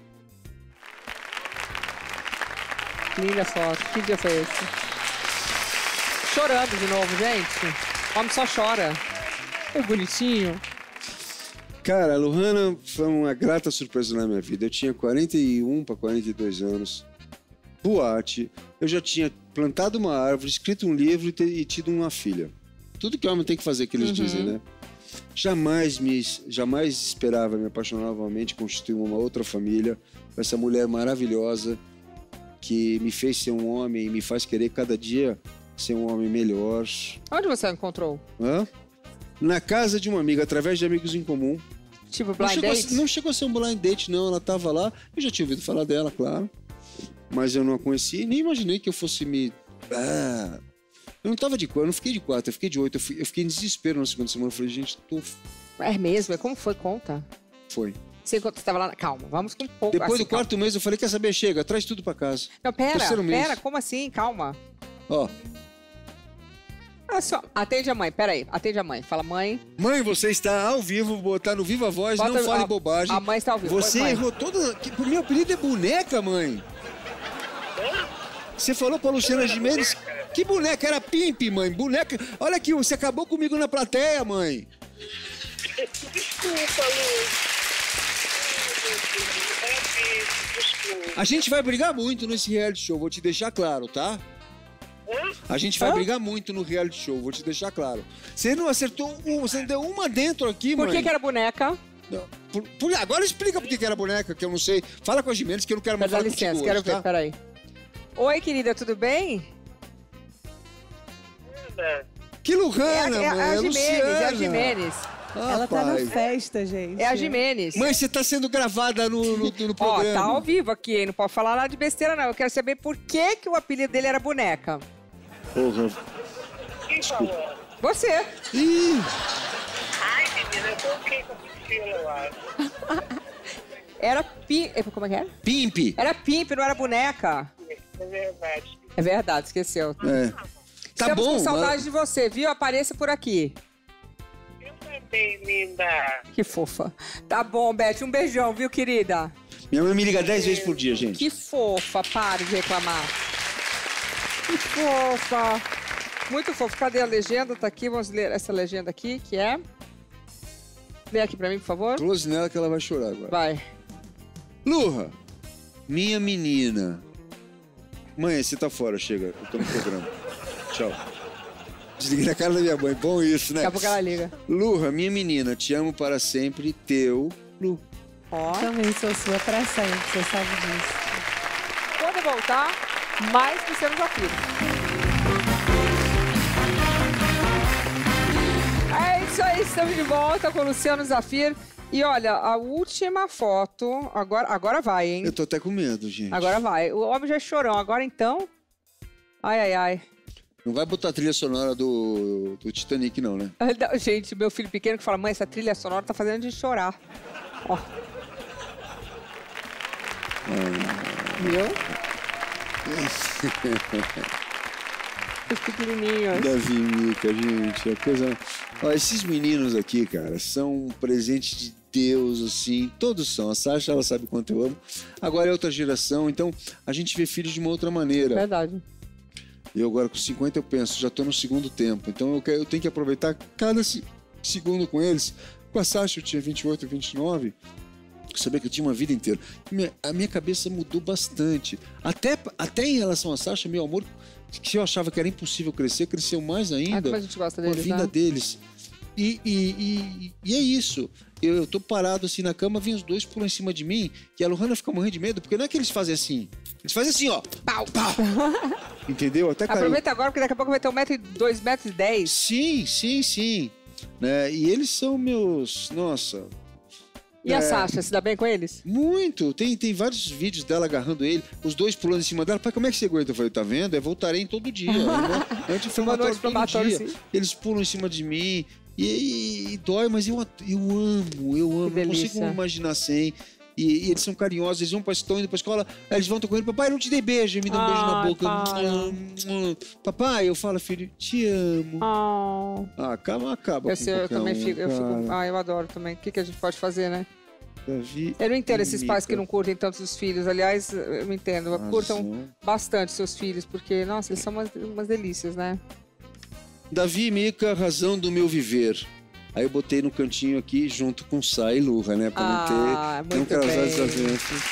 Que linda foto. Que dia foi esse? Chorando de novo, gente. O homem só chora. É bonitinho.
Cara, a Lohana foi uma grata surpresa na minha vida. Eu tinha 41 para 42 anos. Boate. Eu já tinha plantado uma árvore, escrito um livro e tido uma filha. Tudo que o homem tem que fazer, que eles dizem, né? Jamais esperava me apaixonar novamente, constituir uma outra família com essa mulher maravilhosa que me fez ser um homem e me faz querer cada dia ser um homem melhor.
Onde você a encontrou?
Na casa de uma amiga, através de amigos em comum.
Tipo blind date?
Não chegou a ser um blind date, não. Ela tava lá, eu já tinha ouvido falar dela, claro. Mas eu não a conheci, nem imaginei que eu fosse me... Eu não tava de 4, eu não fiquei de 4, eu fiquei de 8. Eu fiquei em desespero na segunda semana. Eu falei, gente,
É mesmo? Como foi? Conta.
Foi.
Você estava lá... Calma, vamos com um pouco...
Depois
assim,
do quarto mês, eu falei, quer saber? Chega, traz tudo pra casa.
Não, pera, como assim? Calma.
Ó.
Só, atende a mãe, peraí, atende a mãe. Fala, mãe.
Mãe, você está ao vivo, botar no Viva Voz, não fale bobagem.
A mãe está ao vivo.
Você errou toda... Meu apelido é boneca, mãe. Você falou pra Luciana Gimenez... Que boneca? Era Pimp, mãe. Boneca... Olha aqui, você acabou comigo na plateia, mãe.
Desculpa, Lu.
A gente vai brigar muito nesse reality show, vou te deixar claro, tá? A gente vai brigar muito no reality show, vou te deixar claro. Você não acertou você não deu uma dentro aqui, mãe.
Por que era boneca?
Agora explica por que era boneca, que eu não sei. Fala com a Gimenez que eu não quero mais falar contigo.
Dá licença, quero ver, peraí. Oi, querida, tudo bem?
Que Lohana, mãe,
é a Gimenez,
Luciana.
é a Gimenez.
Ela tá na festa, gente.
É a Gimenez.
Mãe, você tá sendo gravada no programa.
Ó, tá ao vivo aqui, hein? Não pode falar nada de besteira, não. Eu quero saber por que o apelido dele era boneca.
Porra.
Quem falou?
Você.
Ih.
Ai, menina, eu coloquei com a Priscila lá.
Era Pimp. Como é que era?
Pimp.
Era Pimp, não era boneca.
É verdade.
É verdade, esqueceu.
Tá
Estamos
bom.
com saudade de você, viu? Apareça por aqui.
Eu também, linda.
Que fofa. Tá bom, Beth. Um beijão, viu, querida?
Minha mãe me liga 10 vezes por dia, gente.
Que fofa. Pare de reclamar. Que fofa. Muito fofo. Cadê a legenda? Tá aqui. Vamos ler essa legenda aqui, que é... Lê aqui pra mim, por favor.
Close nela que ela vai chorar agora.
Vai.
Luha, minha menina. Mãe, você tá fora, chega. Eu tô no programa. Tchau. Desliguei na cara da minha mãe. Bom isso, né?
Daqui a pouco ela liga.
Luha, minha menina, te amo para sempre. Teu, Lu.
Ó.
Também sou sua pra sempre, você sabe disso.
Quando voltar, mais Luciano Zafir. É isso aí, estamos de volta com o Luciano Zafir. E olha, a última foto, agora vai, hein?
Eu tô até com medo, gente.
Agora vai. O homem já é chorão, agora então... Ai, ai, ai.
Não vai botar a trilha sonora do Titanic, não, né?
Gente, meu filho pequeno que fala, mãe, essa trilha sonora tá fazendo a gente chorar. Ó. Viu? Os pequenininhos.
Davi e Mica, gente, a coisa... Ó, esses meninos aqui, cara, são um presente de Deus, assim, todos são. A Sasha, ela sabe quanto eu amo. Agora é outra geração, então a gente vê filhos de uma outra maneira.
Verdade.
Eu agora com 50 eu penso, já tô no segundo tempo, então eu tenho que aproveitar cada segundo com eles. Com a Sasha eu tinha 28, 29... Eu sabia que eu tinha uma vida inteira. A minha cabeça mudou bastante. Até em relação a Sasha, meu amor, que eu achava que era impossível crescer, cresceu mais ainda.
Como a gente gosta deles,
com a vinda deles. E é isso. Eu tô parado assim na cama, vem os dois pulam em cima de mim, e a Lohana fica morrendo de medo, porque não é que eles fazem assim. Eles fazem assim, ó. Pau, pau. Entendeu? Até caiu.
Aproveita agora, porque daqui a pouco vai ter 2,10 metros.
Sim. Né? E eles são meus... Nossa...
E a Sasha, se dá bem com eles?
Muito. Tem vários vídeos dela agarrando ele, os dois pulando em cima dela. Pai, como é que você aguenta? Eu falei, tá vendo? Eu voltarei todo dia. Anti-inflamatório todo dia. Sim. Eles pulam em cima de mim e dói, mas eu amo. Não consigo imaginar sem. E eles são carinhosos, eles estão indo pra escola, aí eles vão, tô com ele, papai, não te dei beijo, ele me dá um beijo na boca. Papai, eu falo, filho, te amo. Acaba.
Eu também fico. Eu adoro também. O que a gente pode fazer, né?
Davi,
eu não entendo esses pais que não curtem tanto os filhos. Aliás, eu não entendo. Curtam bastante seus filhos, porque, nossa, eles são umas delícias, né?
Davi e Mica, razão do meu viver. Aí eu botei no cantinho aqui, junto com Sai e Lurra, né? Pra não ter desavenças.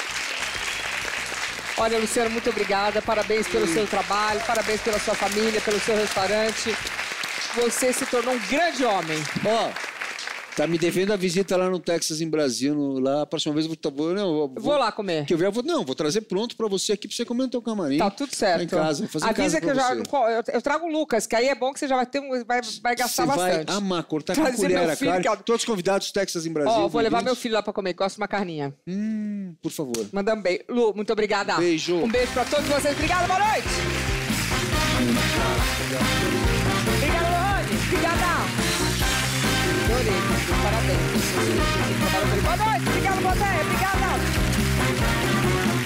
Olha, Luciano, muito obrigada. Parabéns pelo seu trabalho, parabéns pela sua família, pelo seu restaurante. Você se tornou um grande homem.
Tá me devendo a visita lá no Texas, em Brasil. Lá, a próxima vez eu
vou lá comer.
Que eu vou trazer pronto pra você aqui, pra você comer no teu camarim.
Tá tudo certo.
Em casa, vou fazer
avisa
em casa
que eu trago o Lucas, que aí é bom que você já vai ter vai gastar bastante.
Vai amar, cortar com a colher a carne. Todos os convidados Texas em Brasil.
Vou levar meu filho lá pra comer, gosto de uma carninha.
Por favor.
Manda um beijo. Lu, muito obrigada.
Beijo.
Um beijo pra todos vocês. Obrigada, boa noite. Obrigada, Lohane. Obrigada. Adorei, parabéns. Boa noite, obrigado, Botéia, obrigada.